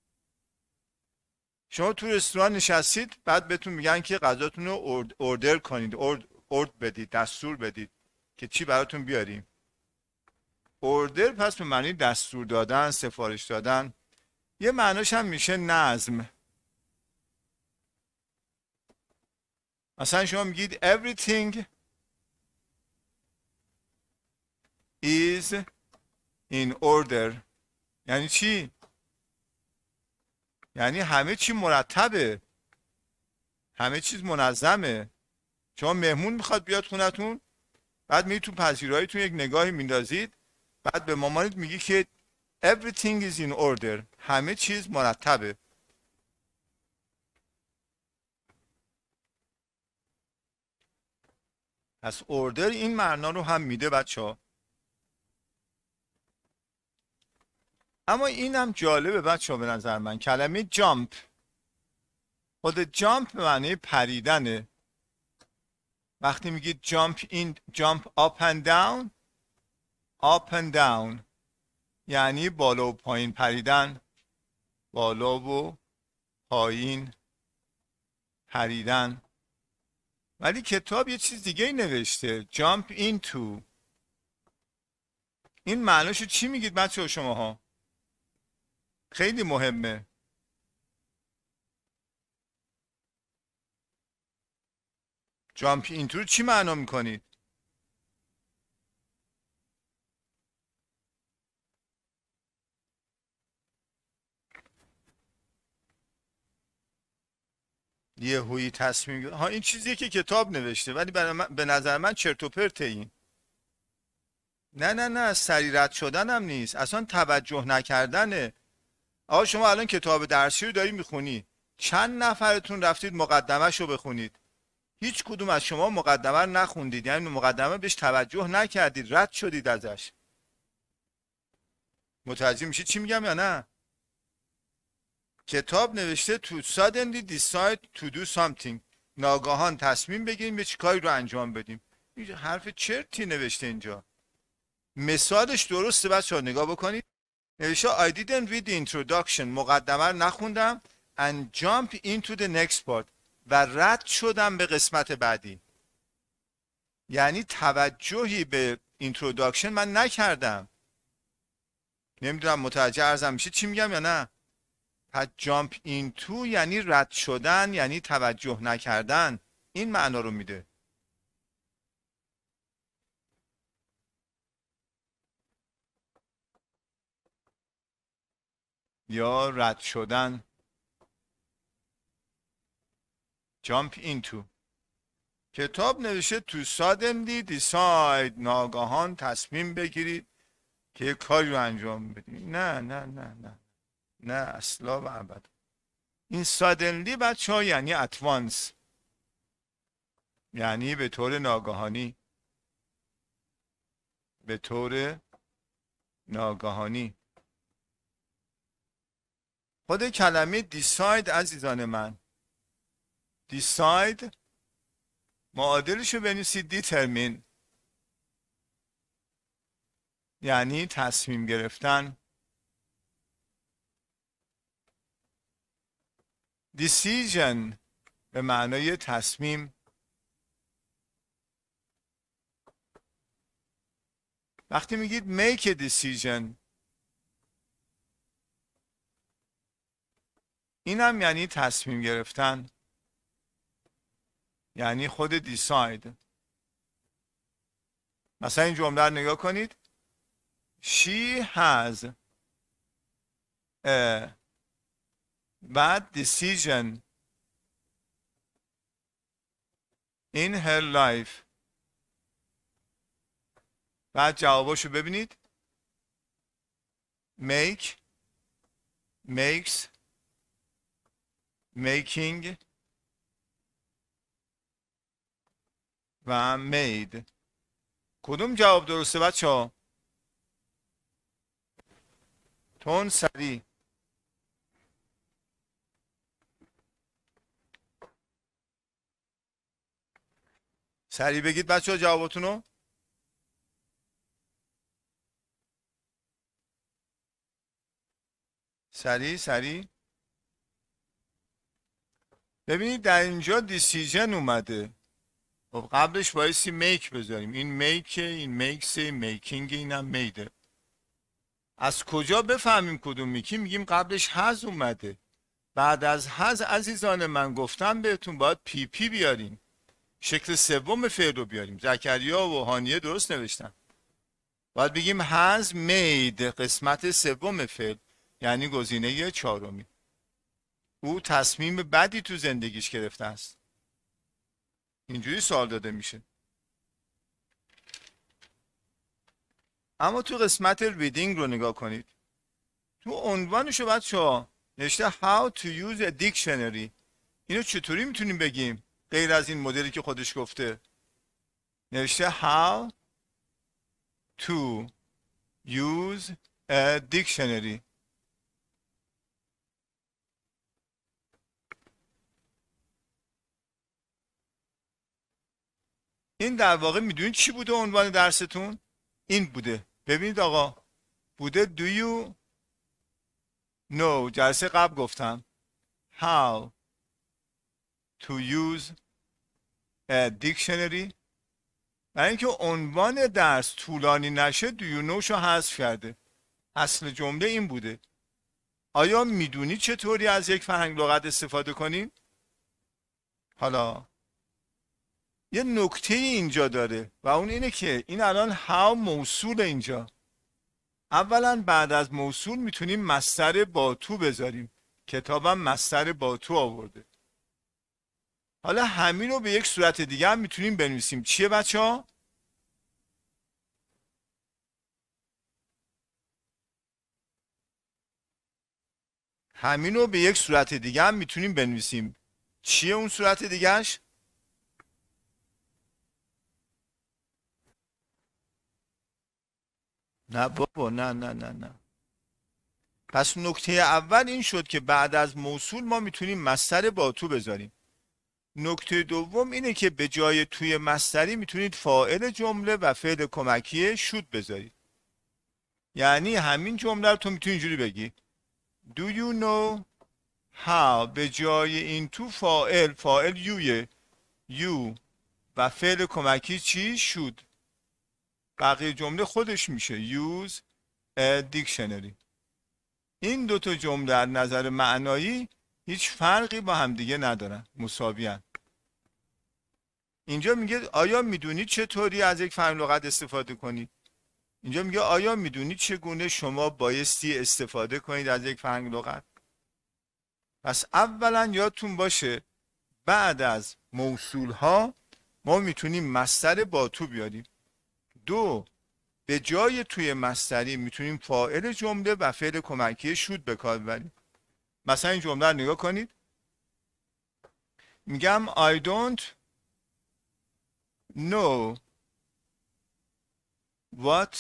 A: شما تو رستوران نشستید، بعد بهتون میگن که غذاتون رو اوردر کنید، ارد بدید، دستور بدید که چی براتون بیاریم. اوردر پس به معنی دستور دادن، سفارش دادن. یه معناش هم میشه نظم. مثلا شما میگید everything is in order. یعنی چی؟ یعنی همه چی مرتبه، همه چیز منظمه. شما مهمون میخواد بیاد خونتون، بعد میرید تو پذیراییتون یک نگاهی میندازید، بعد به مامانت میگی که everything is in order، همه چیز مرتبه. پس اوردر این معنا رو هم میده بچه ها. اما این هم جالبه بچه ها به نظر من. کلمه جامپ، خود جامپ به معنی پریدنه. وقتی میگید جامپ این، جامپ up and down، up and down یعنی بالا و پایین پریدن، بالا و پایین پریدن. ولی کتاب یه چیز دیگه ای نوشته، jump into. این معناشو چی میگید بچه ها شماها؟ خیلی مهمه. jump into رو چی معنا میکنید؟ یه هویی تصمیم ها، این چیزیه که کتاب نوشته، ولی به نظر من چرت و پرته این. نه سری رد شدن هم نیست، اصلا توجه نکردنه. آقا شما الان کتاب درسی رو داری میخونی، چند نفرتون رفتید مقدمه‌ش رو بخونید؟ هیچ کدوم از شما مقدمه رو نخوندید، یعنی مقدمه بهش توجه نکردید، رد شدید ازش. متوجه میشید چی میگم یا نه؟ کتاب نوشته to suddenly decide to do something، ناگهان تصمیم بگیریم یه چیکاری رو انجام بدیم. این حرف چرتی نوشته اینجا. مثالش درسته بچه‌ها، نگاه بکنید. نوشته I didn't read the introduction، مقدمه رو نخوندم and jump into the next part، و رد شدم به قسمت بعدی. یعنی توجهی به introduction من نکردم. نمیدونم متوجه ارزم میشه چی میگم یا نه؟ پس jump into یعنی رد شدن، یعنی توجه نکردن. این معنا رو میده. یا رد شدن. jump into. کتاب نوشته to suddenly decide، ناگهان تصمیم بگیرید که یک کاری رو انجام بدید. نه اصلا و ابدا. این suddenly بچه ها یعنی at once، یعنی به طور ناگهانی. به طور ناگهانی. خود کلمه decide عزیزان من، decide معادلش رو بنویسید determine، یعنی تصمیم گرفتن. decision به معنای تصمیم. وقتی میگید make a decision، این هم یعنی تصمیم گرفتن، یعنی خود decide. مثلا این جمله رو نگاه کنید. She has a bad decision in her life. بعد جواباشو ببینید. make، makes، making و made. کدوم جواب درسته بچه ها؟ تون سریع. سریع بگید بچه ها جواباتونو. سریع سریع. ببینید در اینجا دیسیژن اومده. خب قبلش بایستی میک بذاریم. این میکه، این میکسه، میکینگ، اینم میده. از کجا بفهمیم کدوم میگیم؟ میگیم قبلش هز اومده. بعد از هز عزیزان من گفتم بهتون باید پی پی بیاریم. شکل سوم فعل رو بیاریم. زکریا و هانیه درست نوشتن. باید بگیم has made قسمت سوم فعل، یعنی گزینه چهارمی. او تصمیم بدی تو زندگیش گرفته است. اینجوری سوال داده میشه. اما تو قسمت ریدینگ رو نگاه کنید. تو عنوانشو بچه‌ها نوشته how to use a dictionary. اینو چطوری میتونیم بگیم غیر از این مدلی که خودش گفته؟ نوشته how to use a dictionary. این در واقع میدونید چی بوده عنوان درستون؟ این بوده. ببینید آقا بوده do you know. جلسه قبل گفتم how to use a dictionary. برای اینکه عنوان درس طولانی نشه do you know شو حذف کرده. اصل جمله این بوده. آیا میدونید چطوری از یک فرهنگ لغت استفاده کنیم؟ حالا یه نکته اینجا داره و اون اینه که این الان how موصول اینجا. اولا بعد از موصول میتونیم مصدر با تو بذاریم. کتابم مصدر با تو آورده. حالا همین رو به یک صورت دیگه هم میتونیم بنویسیم. چیه بچه ها؟ همین رو به یک صورت دیگه هم میتونیم بنویسیم. چیه اون صورت دیگهش؟ نه بابا نه. پس نکته اول این شد که بعد از موصول ما میتونیم مصدر با تو بذاریم. نکته دوم اینه که به جای توی مصدری میتونید فاعل جمله و فعل کمکی should بذارید. یعنی همین جمله رو تو میتونی اینجوری بگی Do you know how. به جای این تو فاعل یویه. you و فعل کمکی چی؟ should. بقیه جمله خودش میشه use a dictionary. این دوتا جمله از نظر معنایی هیچ فرقی با همدیگه ندارن، مساویان. اینجا میگه آیا میدونید چطوری از یک فرهنگ لغت استفاده کنید؟ اینجا میگه آیا میدونید چگونه شما بایستی استفاده کنید از یک فرهنگ لغت؟ پس اولا یادتون باشه بعد از موصول ها ما میتونیم مصدر با تو بیاریم. دو، به جای توی مصدری میتونیم فاعل جمله و فعل کمکی should به کار ببریم. مثلا این جمله رو نگاه کنید. میگم I don't know what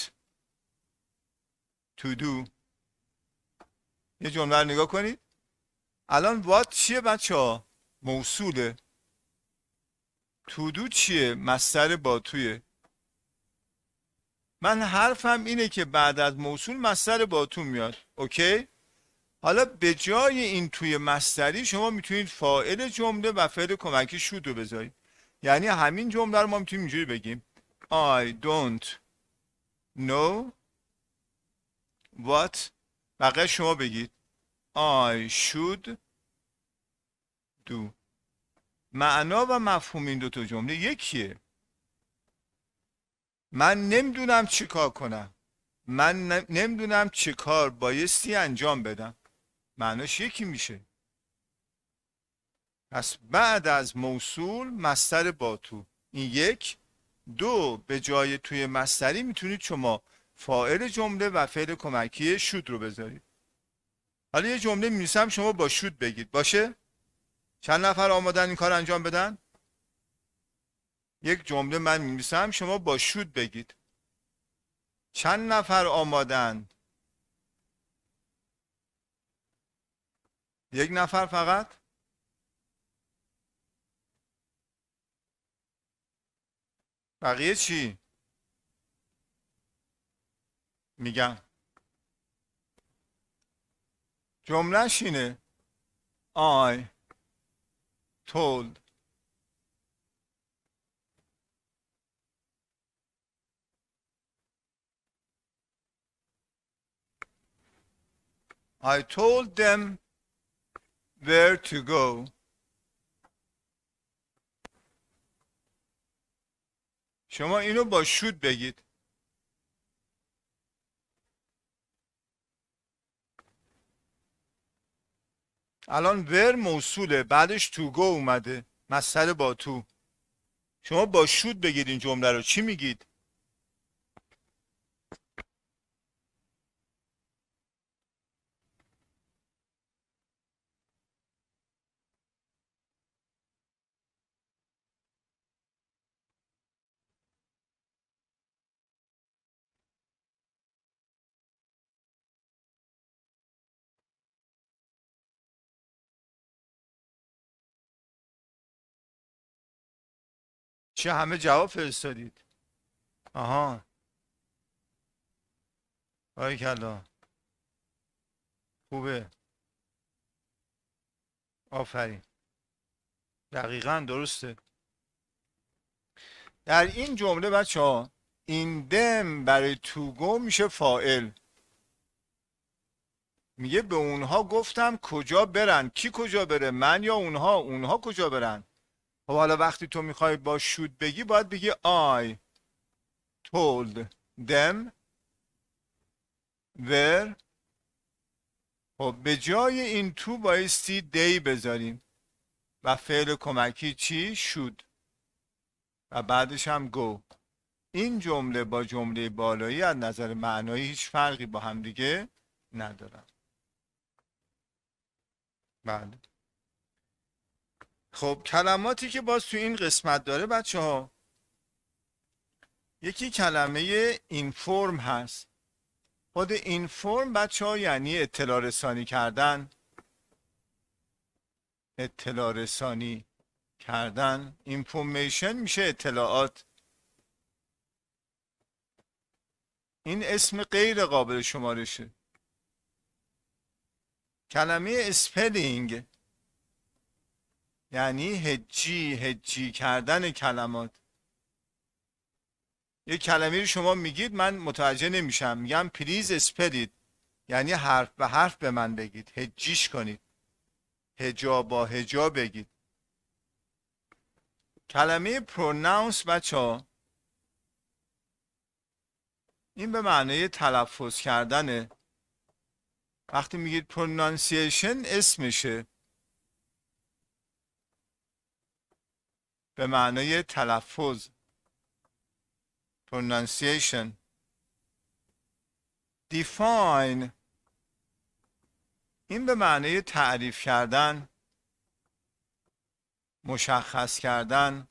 A: to do. یه جمله رو نگاه کنید. الان what چیه بچه ها؟ موصوله. to do چیه؟ مصدر با تویه. من حرفم اینه که بعد از موصول مصدر با تو میاد. اوکی؟ حالا به جای این توی مصدری شما میتونید فاعل جمله و فعل کمکی should رو بذارید. یعنی همین جمله رو ما میتونیم اینجوری بگیم I don't know what. بقیه شما بگید I should do. معنا و مفهوم این دوتا جمله یکیه. من نمیدونم چی کار کنم. من نمیدونم چه کار بایستی انجام بدم. معناش یکی میشه. پس بعد از موصول مصدر با تو، این یک. دو، به جای توی مصدری میتونید شما فاعل جمله و فعل کمکی شود رو بذارید. حالا یه جمله می‌نویسم شما با شود بگید، باشه؟ چند نفر آمادن این کار انجام بدن؟ یک جمله من می‌نویسم شما با شود بگید. چند نفر آمادن؟ یک نفر فقط؟ بقیه چی؟ میگم جملهش اینه I told them where to go. شما اینو با شود بگید. الان ور موصوله، بعدش تو گو اومده، مصدر با تو. شما با شود بگید این جمله رو. چی میگید؟ چه همه جواب فرستادید؟ آها، باریکلا، خوبه، آفرین، دقیقاً درسته. در این جمله بچه ها این دم برای تو گو میشه فاعل. میگه به اونها گفتم کجا برن. کی کجا بره؟ من یا اونها؟ اونها کجا برن؟ خب حالا وقتی تو میخوای با شود بگی باید بگی I told them where. خب به جای این تو بایستی دی بذاریم و فعل کمکی چی؟ should و بعدش هم go. این جمله با جمله بالایی از نظر معنایی هیچ فرقی با هم دیگه ندارن. بله. خب کلماتی که باز تو این قسمت داره بچه ها، یکی کلمه اینفورم هست. خود اینفورم بچه ها یعنی اطلاع رسانی کردن. اطلاع رسانی کردن. اینفورمیشن میشه اطلاعات. این اسم غیر قابل شمارشه. کلمه اسپلینگ یعنی هجی کردن کلمات. یه کلمه رو شما میگید من متوجه نمیشم، میگم پلیز اسپلید، یعنی حرف به حرف به من بگید، هجیش کنید، هجا با هجا بگید. کلمه پروناونس بچه ها این به معنی تلفظ کردنه. وقتی میگید پرونانسیشن اسمشه، به معنی تلفظ. pronunciation. define این به معنی تعریف کردن، مشخص کردن.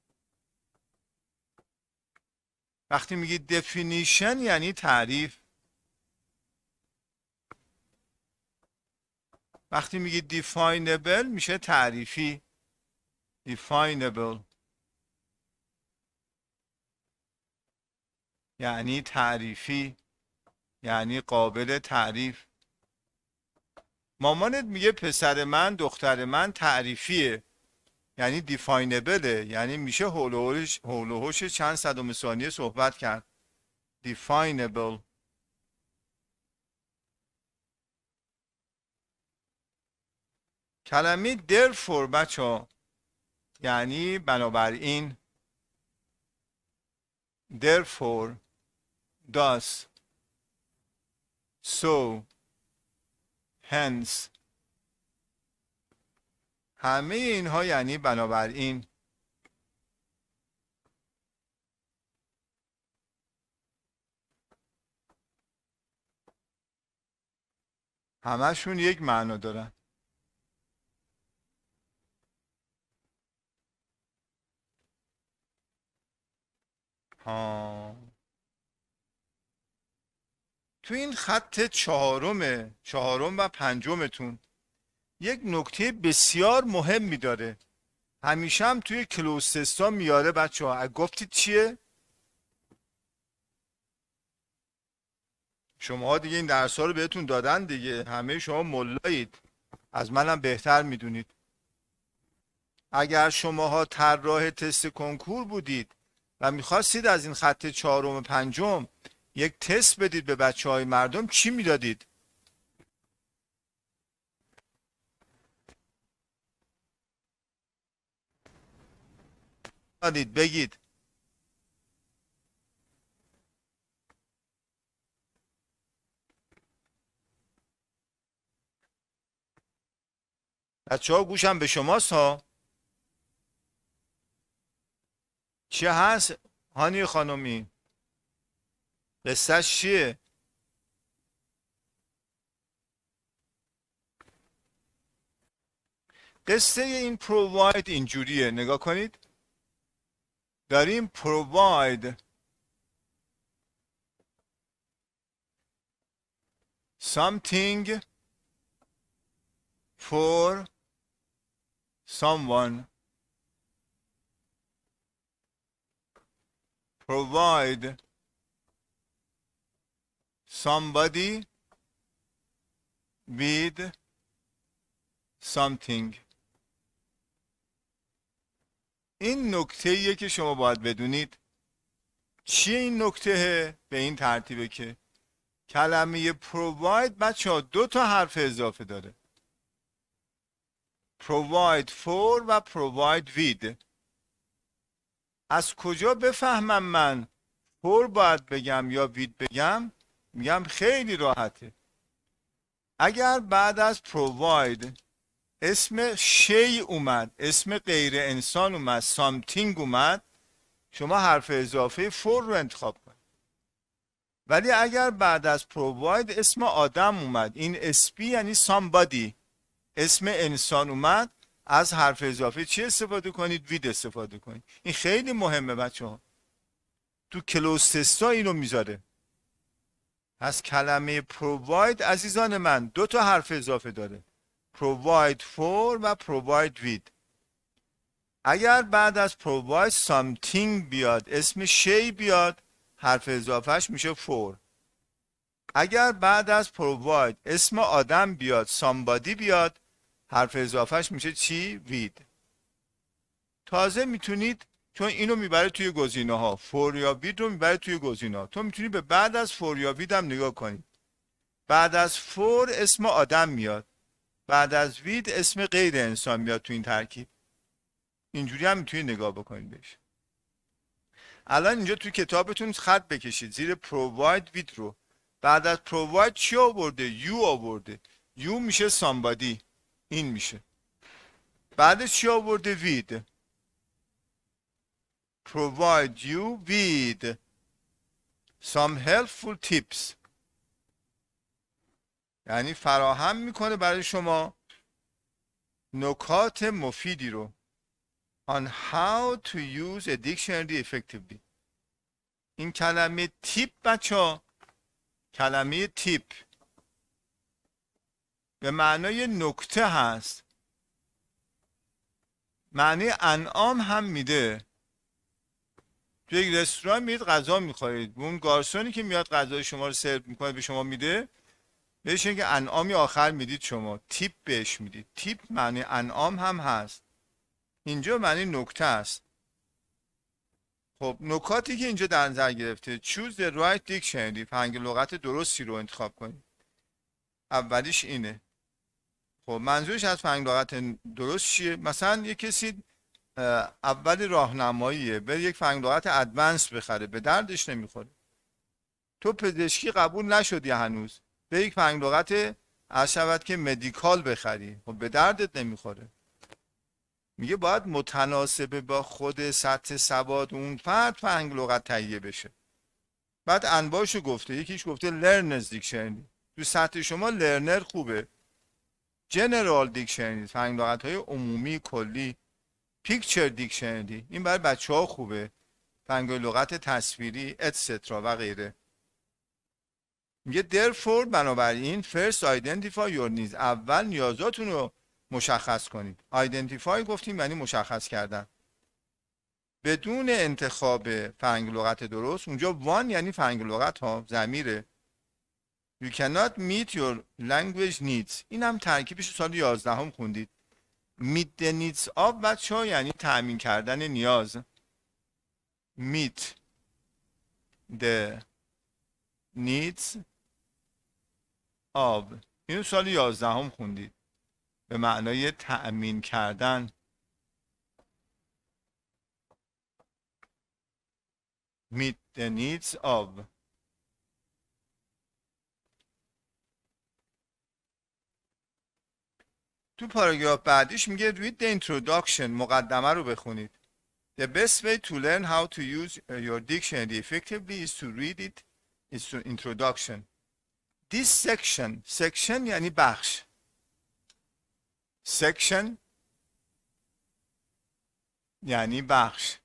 A: وقتی میگید definition یعنی تعریف. وقتی میگید definable میشه تعریفی. definable یعنی تعریفی، یعنی قابل تعریف. مامانت میگه پسر من دختر من تعریفیه، یعنی دیفاینبله، یعنی میشه حول و حوش چند صدم ثانیه صحبت کرد. definable. کلمه therefore بچه ها یعنی بنابراین. therefore thus so hence. همه اینها یعنی بنابراین همشون یک معنا دارن. ها تو این خط چهارم و پنجمتون یک نکته بسیار مهمی داره. همیشه هم توی کلوز تستا میاره بچه ها. گفتید چیه؟ شما دیگه این درس ها رو بهتون دادن دیگه، همه شما ملایید، از منم بهتر میدونید. اگر شماها طراح تست کنکور بودید و میخواستید از این خط چهارم و پنجم یک تست بدید به بچه های مردم، چی میدادید؟ بگید. بچه ها گوشم به شماست ها. چه هست هانی خانمی؟ قصهش چیه؟ قصه این پروواید اینجوریه، نگاه کنید. داریم provide something for someone. Provide somebody with something. این نکته‌ایه که شما باید بدونید. چیه این نکته؟ به این ترتیبه که کلمه provide بچه ها 2 تا حرف اضافه داره. provide for و provide with. از کجا بفهمم من for باید بگم یا with بگم؟ میگم خیلی راحته. اگر بعد از provide اسم شی اومد، اسم غیر انسان اومد، something اومد، شما حرف اضافه for رو انتخاب کنید. ولی اگر بعد از provide اسم آدم اومد، این SP یعنی somebody، اسم انسان اومد، از حرف اضافه چی استفاده کنید؟ with استفاده کنید. این خیلی مهمه بچه ها. تو کلوز تستا اینو میذاره. از کلمه provide عزیزان من 2 تا حرف اضافه داره. provide for و provide with. اگر بعد از provide something بیاد، اسم شی بیاد، حرف اضافهش میشه for. اگر بعد از provide اسم آدم بیاد، somebody بیاد، حرف اضافهش میشه چی؟ with. تازه میتونید، چون اینو میبره توی گزینه ها، for یا with رو میبره توی گزینه ها، تو میتونی به بعد از for یا with هم نگاه کنید. بعد از for اسم آدم میاد، بعد از with اسم غیر انسان میاد تو این ترکیب. اینجوری هم میتونید نگاه بکنید بهش. الان اینجا توی کتابتون خط بکشید زیر provide with رو. بعد از provide چی آورده؟ you آورده. you میشه somebody، این میشه. بعدش چی آورده؟ with. provide you with some helpful tips، یعنی فراهم میکنه برای شما نکات مفیدی رو. on how to use a dictionary effectively. این کلمه تیپ بچه ها، کلمه تیپ به معنای نکته هست، معنی انعام هم میده. تو یک رستوران میرید غذا میخورید، اون گارسونی که میاد غذای شما رو سرو میکنه به شما میده، بهش که انعامی آخر میدید، شما تیپ بهش میدید. تیپ معنی انعام هم هست، اینجا معنی نکته است. خب نکاتی که اینجا در نظر گرفته، choose the right dictionary، فرهنگ لغت درستی رو انتخاب کنید. اولیش اینه. خب منظورش از فرهنگ لغت درست چیه؟ مثلا یک کسی اول راهنماییه، بره یک فرهنگ لغت ادوانس بخره، به دردش نمیخوره. تو پزشکی قبول نشدی هنوز، به یک فرهنگ لغت عرض شود که مدیکال بخری، خب به دردت نمیخوره. میگه باید متناسب با خود سطح سواد اون فرد فرهنگ لغت تهیه بشه. بعد انواعشو گفته، یکیش گفته learners dictionary، تو سطح شما لرنر خوبه. جنرال دیکشنری، فرهنگ لغت های عمومی کلی. پیکچر دیکشنری، این برای بچه ها خوبه، فرهنگ لغت تصویری اتسترا و غیره. میگه therefore بنابراین first identify your needs، اول نیازاتون رو مشخص کنید. identify گفتیم یعنی مشخص کردن. بدون انتخاب فرهنگ لغت درست، اونجا one یعنی فرهنگ لغت ها ضمیره. You cannot meet your language needs، این هم ترکیبش سال 11 هم خوندید. meet the needs of بچه ها یعنی تأمین کردن نیاز. meet the needs of، اینو سال 11 هم خوندید به معنای تأمین کردن. meet the needs of. تو پاراگراف بعدیش میگه read the introduction، مقدمه رو بخونید. The best way to learn how to use your dictionary effectively is to read it. It's to introduction. This section یعنی بخش. section یعنی بخش.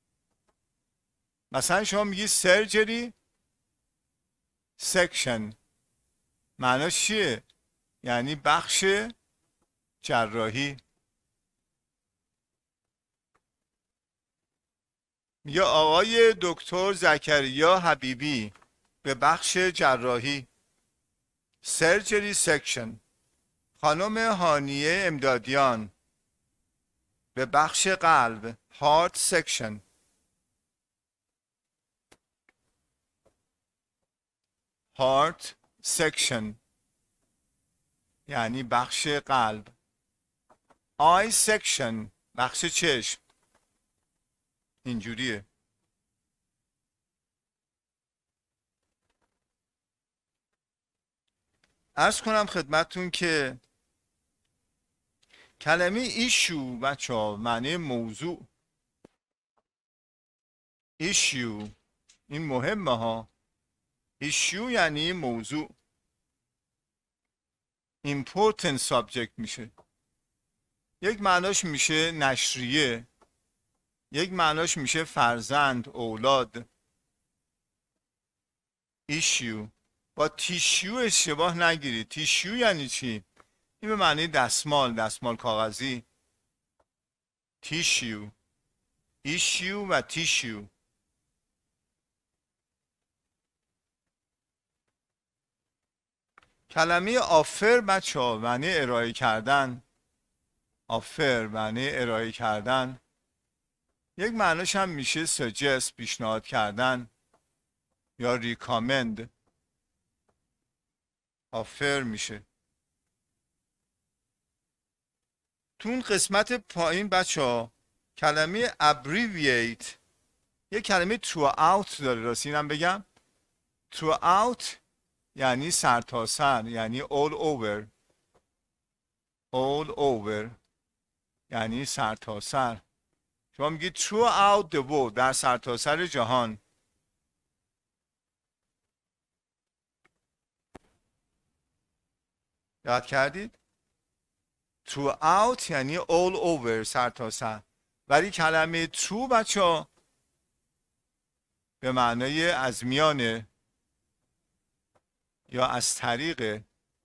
A: مثلا شما میگی surgery section، معناش چیه؟ یعنی بخش جراحی. میگه آقای دکتر زکریا حبیبی به بخش جراحی. surgery section. خانم هانیه امدادیان به بخش قلب. heart section. heart section یعنی بخش قلب. eye section بخش چشم. اینجوریه. عرض کنم خدمتون که کلمه ایشو بچه ها معنی موضوع. ایشو این مهمه ها. ایشو یعنی موضوع. important subject میشه. یک معناش میشه نشریه، یک معناش میشه فرزند، اولاد. ایشو با تیشو اشتباه نگیرید. تیشو یعنی چی؟ این به معنی دستمال کاغذی. تیشو، ایشو و تیشو. کلمه آفر بچه ها معنی ارائه کردن. آفر معنی ارائه کردن. یک معناش هم میشه suggest، پیشنهاد کردن یا ریکامند. آفر میشه. تو اون قسمت پایین بچه ها کلمه abbreviate یک کلمه throughout داره. راستی اینم بگم throughout یعنی سرتاسر، یعنی all over. all over یعنی سرتاسر. شما میگید throughout the world، در سرتاسر جهان. یاد کردید؟ throughout یعنی all over، سرتاسر. ولی کلمه through بچه ها به معنای از میانه یا از طریق.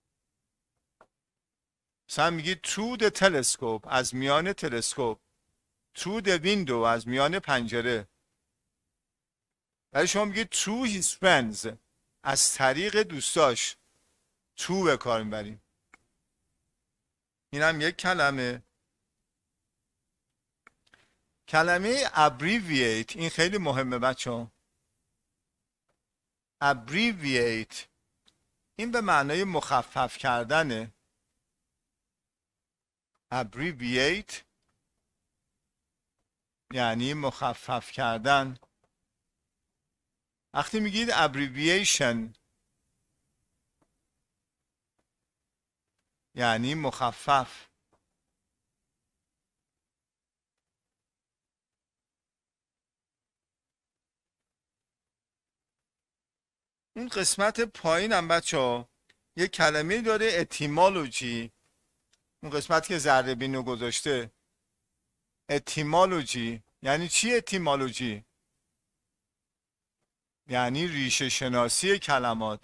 A: مثلا میگید through the telescope، از میان تلسکوپ. through the window، از میان پنجره. ولی شما میگید through his friends، از طریق دوستاش. through به کار میبریم. این هم یک کلمه. کلمه abbreviate این خیلی مهمه بچه ها. abbreviate این به معنای مخفف کردنه. abbreviate یعنی مخفف کردن. وقتی میگید abbreviation یعنی مخفف. اون قسمت پایینم بچه یه کلمه داره اتیمالوجی. اون قسمت که ذره بینو گذاشته اتیمالوجی یعنی چی؟ اتیمالوجی یعنی ریشه شناسی کلمات.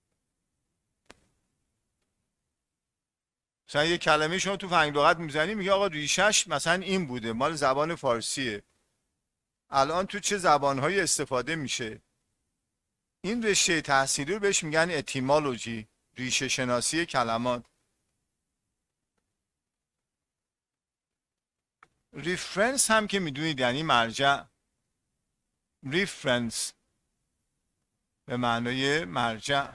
A: مثلا یه کلمه شما تو فنگ لغت میزنی میگه آقا ریشش مثلا این بوده، مال زبان فارسیه، الان تو چه زبانهایی استفاده میشه. این رشته تحصیلی رو بهش میگن اتیمالوجی، ریشه شناسی کلمات. ریفرنس هم که میدونید یعنی مرجع. ریفرنس به معنای مرجع.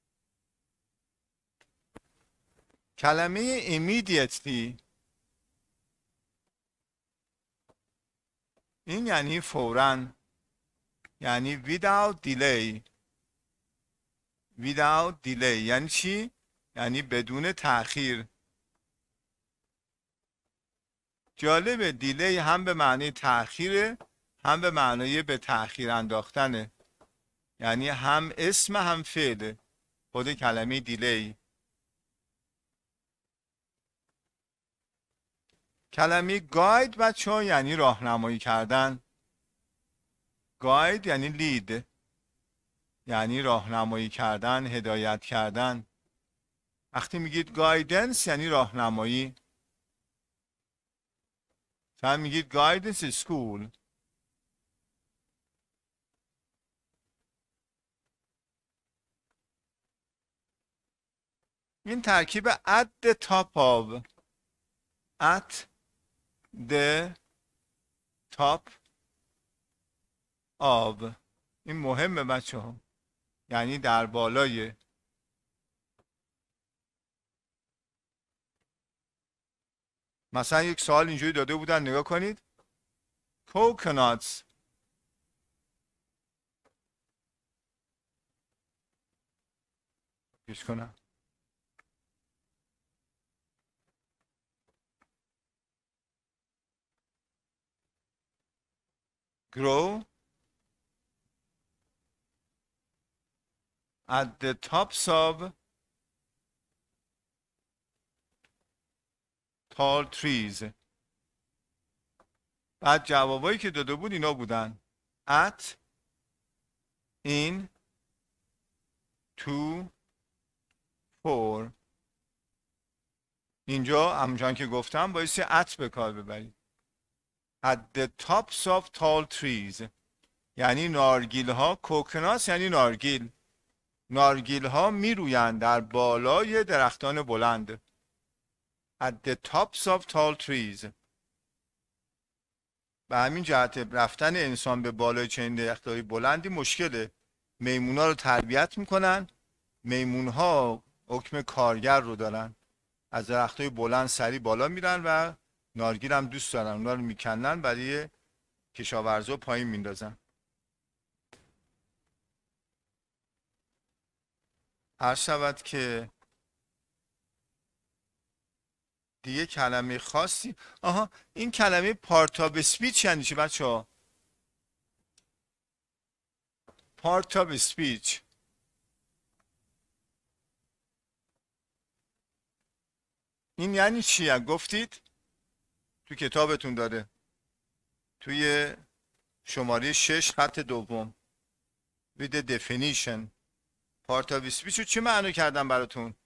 A: کلمه immediately این یعنی فوراً، یعنی without delay. without delay یعنی چی؟ یعنی بدون تأخیر. جالبه دیلی هم به معنی تأخیره هم به معنی به تأخیر انداختنه، یعنی هم اسم هم فعل خود کلمه دیلی. کلمه گاید بچه ها یعنی راهنمایی کردن. گاید یعنی لید، یعنی راهنمایی کردن، هدایت کردن. وقتی میگید گایدنس یعنی راهنمایی. مثلا میگید گایدنس اسکول. این ترکیب at the top of، at the top of، این مهمه بچه ها، یعنی در بالای. مثلا یک سوال اینجوری داده بودن، نگاه کنید. coconuts پیش کنم. grow at the tops of tall trees. بعد جوابایی که داده بود اینا بودن: at، in، to، for. اینجا همچنان که گفتم بایستی at به کار ببرید. at the tops of tall trees یعنی نارگیل ها. کوکناس یعنی نارگیل. نارگیل ها می رویند در بالای درختان بلند. at the tops of tall trees. به همین جهت رفتن انسان به بالای چنین درختای بلندی مشکله. میمونا رو تربیت میکنن. میمون ها حکم کارگر رو دارن، از درختای بلند سری بالا میرن و نارگیل هم دوست دارن، اونا رو میکنن برای کشاورزا پایین میندازن. هر شود که دیگه کلمه خاصی. آها، این کلمه پارت آف اسپیچ یعنی چی بچه ها؟ پارت آف اسپیچ این یعنی چی؟ گفتید تو کتابتون داره، توی شماره 6 خط دوم with the definition. پارت آف اسپیچ رو چی معنی کردم براتون؟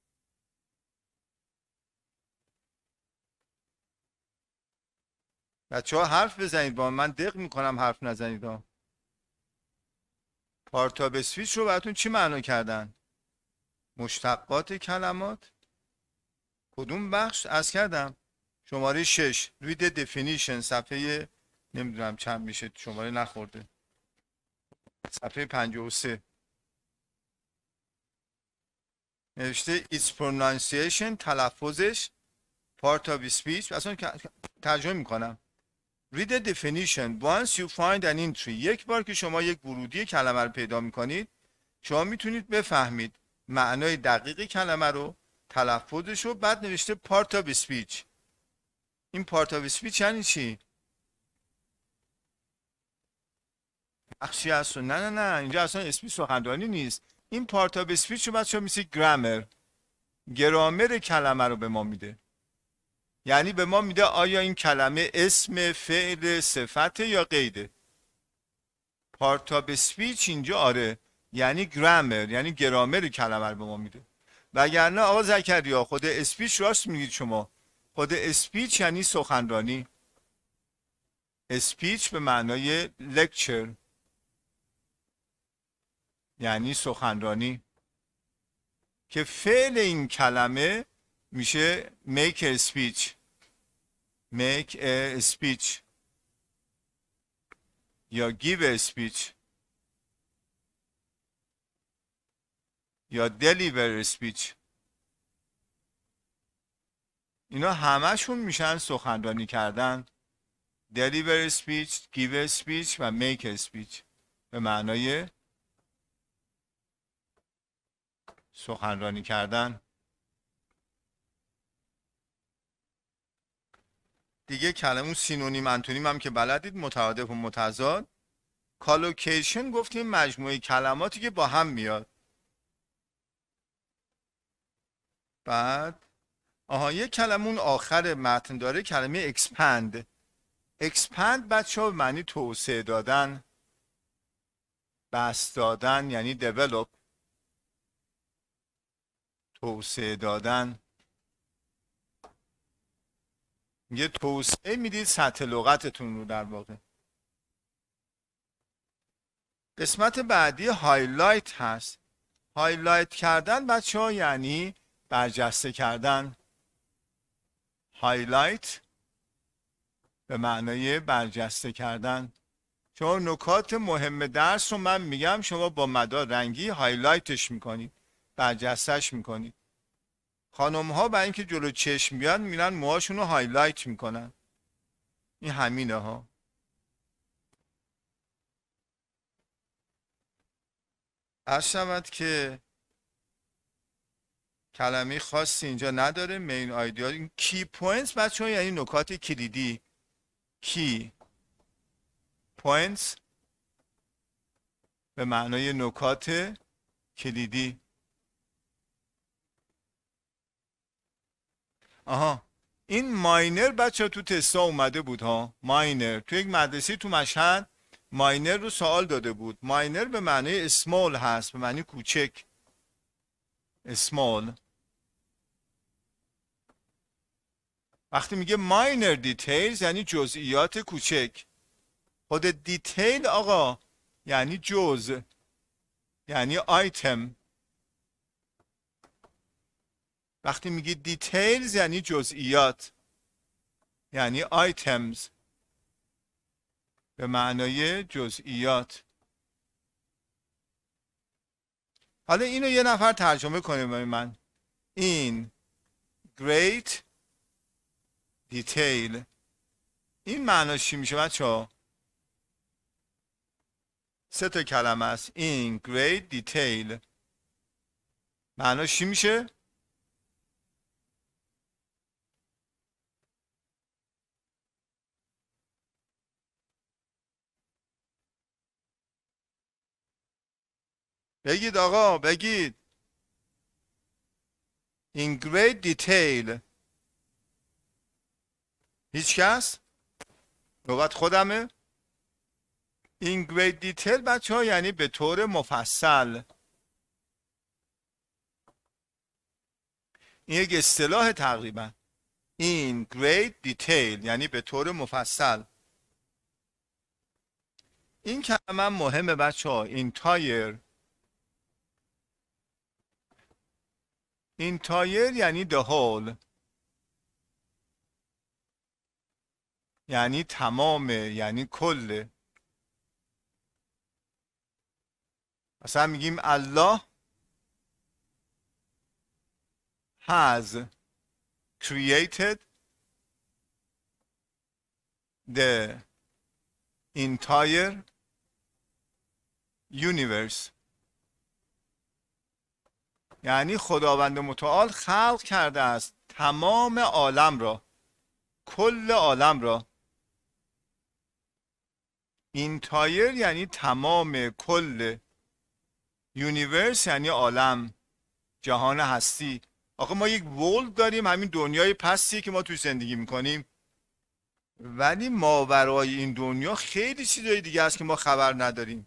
A: بچه ها حرف بزنید با من دق میکنم، حرف نزنید ها. پارت آف اسپیچ رو براتون چی معنی کردن؟ مشتقات کلمات. کدوم بخش؟ از کردم شماره 6 with the definition، صفحه نمیدونم چند میشه، شماره نخورده، صفحه 53 نوشته its pronunciation، تلفظش، part of speech. اصلا ترجمه میکنم. read the definition once you find an entry. یک بار که شما یک ورودی کلمه رو پیدا میکنید شما میتونید بفهمید معنای دقیق کلمه رو، تلفظش رو. بعد نوشته part of speech. این part of speech یعنی چی؟ بخشی هست نه اینجا اصلا اسپیچ سخنرانی نیست. این پارت آف اسپیچ رو بچه ها میشه گرامر، گرامر کلمه رو به ما میده. یعنی به ما میده آیا این کلمه اسم، فعل، صفت یا قیده. پارت آف اسپیچ اینجا آره، یعنی گرامر، یعنی گرامر کلمه رو به ما میده. وگرنه آقا زکریا خود اسپیچ، راست میگید شما، خود اسپیچ یعنی سخنرانی. اسپیچ به معنای لکچر یعنی سخنرانی، که فعل این کلمه میشه make a speech. make a speech یا give a speech یا deliver a speech. اینا همشون میشن سخنرانی کردن. deliver a speech، give a speech و make a speech به معنای سخنرانی کردن. دیگه کلمه سینونیم انتونیم هم که بلدید، مترادف و متضاد. کالوکیشن گفتیم مجموعه کلماتی که با هم میاد. بعد یه کلمه اون آخر متن داره، کلمه expand. expand بچه ها به معنی توسعه دادن، بسط دادن، یعنی develop، توسعه دادن. یه توسعه میدید سطح لغتتون رو در واقع. قسمت بعدی هایلایت هست. هایلایت کردن بچه ها یعنی برجسته کردن. هایلایت به معنای برجسته کردن. چون نکات مهم درس رو من میگم، شما با مداد رنگی هایلایتش میکنید، برجستهش میکنید. خانم ها برای اینکه جلو چشم بیان میرن موهاشون رو هایلایت میکنن. این همینه ها. عرض شود که کلمه خاصی اینجا نداره. مین آیدیا این کی پوینتس بچه ها یعنی نکات کلیدی. کی پوینتس به معنای نکات کلیدی. این ماینر بچه ها تو تستا اومده بود ها. ماینر تو یک مدرسه تو مشهد ماینر رو سوال داده بود. ماینر به معنای اسمال هست، به معنی کوچک. اسمال. وقتی میگه ماینر دیتیلز یعنی جزئیات کوچک. خود دیتیل آقا یعنی جزء، یعنی آیتم. وقتی میگی دیتیلز یعنی جزئیات، یعنی آیتمز به معنای جزئیات. حالا اینو یه نفر ترجمه کنه برای من. این great detail این معناش چی میشه بچه ها؟ 3 تا کلمه است. in great detail معناش چی میشه؟ بگید آقا بگید. in great detail. هیچ کس؟ لغت خودمه. in great detail بچه ها یعنی به طور مفصل. این یک اصطلاح تقریبا. in great detail یعنی به طور مفصل. این کلمه مهمه بچه ها. entire. entire یعنی the whole، یعنی تمامه، یعنی کله. مثلا میگیم الله has created the entire universe. یعنی خداوند متعال خلق کرده است تمام عالم را، کل عالم را. اینتایر یعنی تمام، کل. یونیورس یعنی عالم، جهان هستی. آخه ما یک ورلد داریم، همین دنیای پستیه که ما توی زندگی میکنیم، ولی ماورای این دنیا خیلی چیزای دیگه هست که ما خبر نداریم.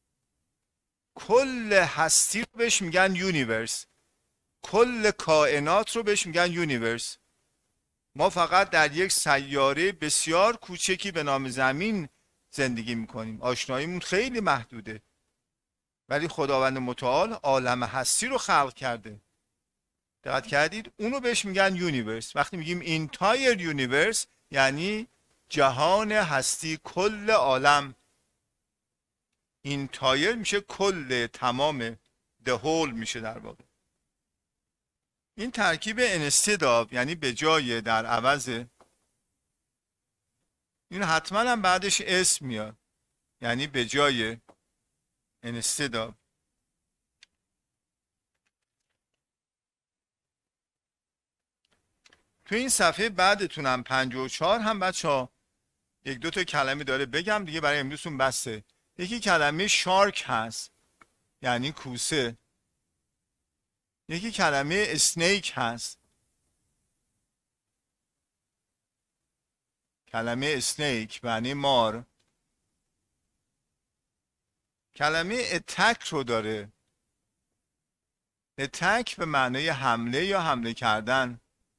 A: کل هستی رو بهش میگن یونیورس، کل کائنات رو بهش میگن یونیورس. ما فقط در یک سیاره بسیار کوچکی به نام زمین زندگی میکنیم، آشناییمون خیلی محدوده، ولی خداوند متعال عالم هستی رو خلق کرده. دقت کردید؟ اونو بهش میگن یونیورس. وقتی میگیم اینتایر یونیورس یعنی جهان هستی، کل عالم. اینتایر میشه کل، تمام، the whole میشه در واقع. این ترکیب انستد یعنی به جای، در عوض. این حتما هم بعدش اسم میاد، یعنی به جای، انستد. تو این صفحه بعدتونم 54 هم بچه‌ها یک دو تا کلمه داره بگم دیگه برای امروزتون بسه. یکی کلمه شارک هست یعنی کوسه. یکی کلمه اسنیک هست. کلمه اسنیک معنی مار. کلمه اتک رو داره. اتک به معنی حمله یا حمله کردن.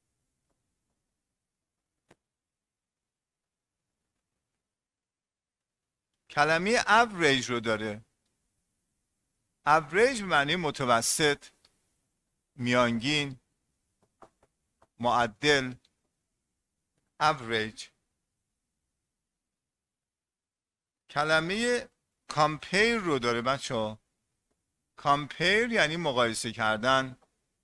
A: کلمه average رو داره. average به معنی متوسط، میانگین، معدل. average. کلمه compare رو داره بچه ها. compare یعنی مقایسه کردن.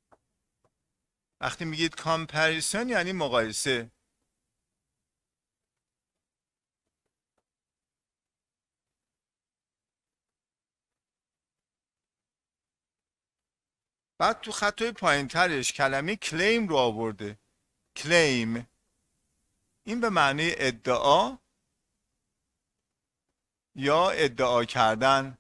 A: وقتی میگید comparison یعنی مقایسه. بعد تو خطای پایین ترش کلمه claim رو آورده. claim این به معنی ادعا یا ادعا کردن،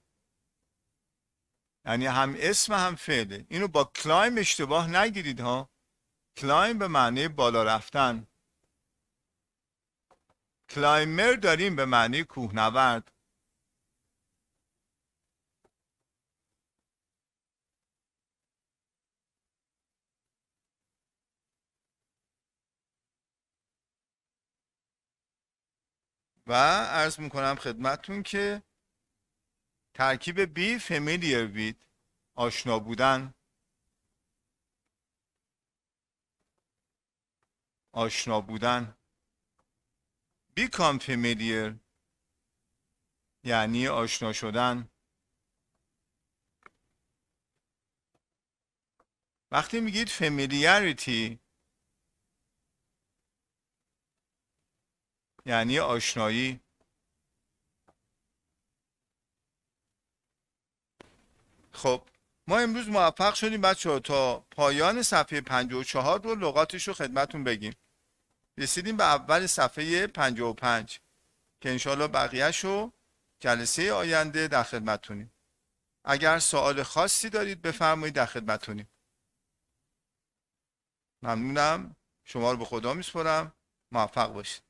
A: یعنی هم اسم هم فعله. اینو با climb اشتباه نگیرید ها. climb به معنی بالا رفتن. climber داریم به معنی کوهنورد. و عرض میکنم خدمتون که ترکیب بی familiar with آشنا بودن. آشنا بودن. become familiar یعنی آشنا شدن. وقتی میگید familiarity یعنی آشنایی. خب ما امروز موفق شدیم بچه ها تا پایان صفحه 54 رو لغاتش رو خدمتون بگیم. رسیدیم به اول صفحه 55 که انشالله بقیهش رو جلسه آینده در خدمتونیم. اگر سوال خاصی دارید بفرمایید، در خدمتونیم. ممنونم. شما رو به خدا میسپارم. موفق باشید.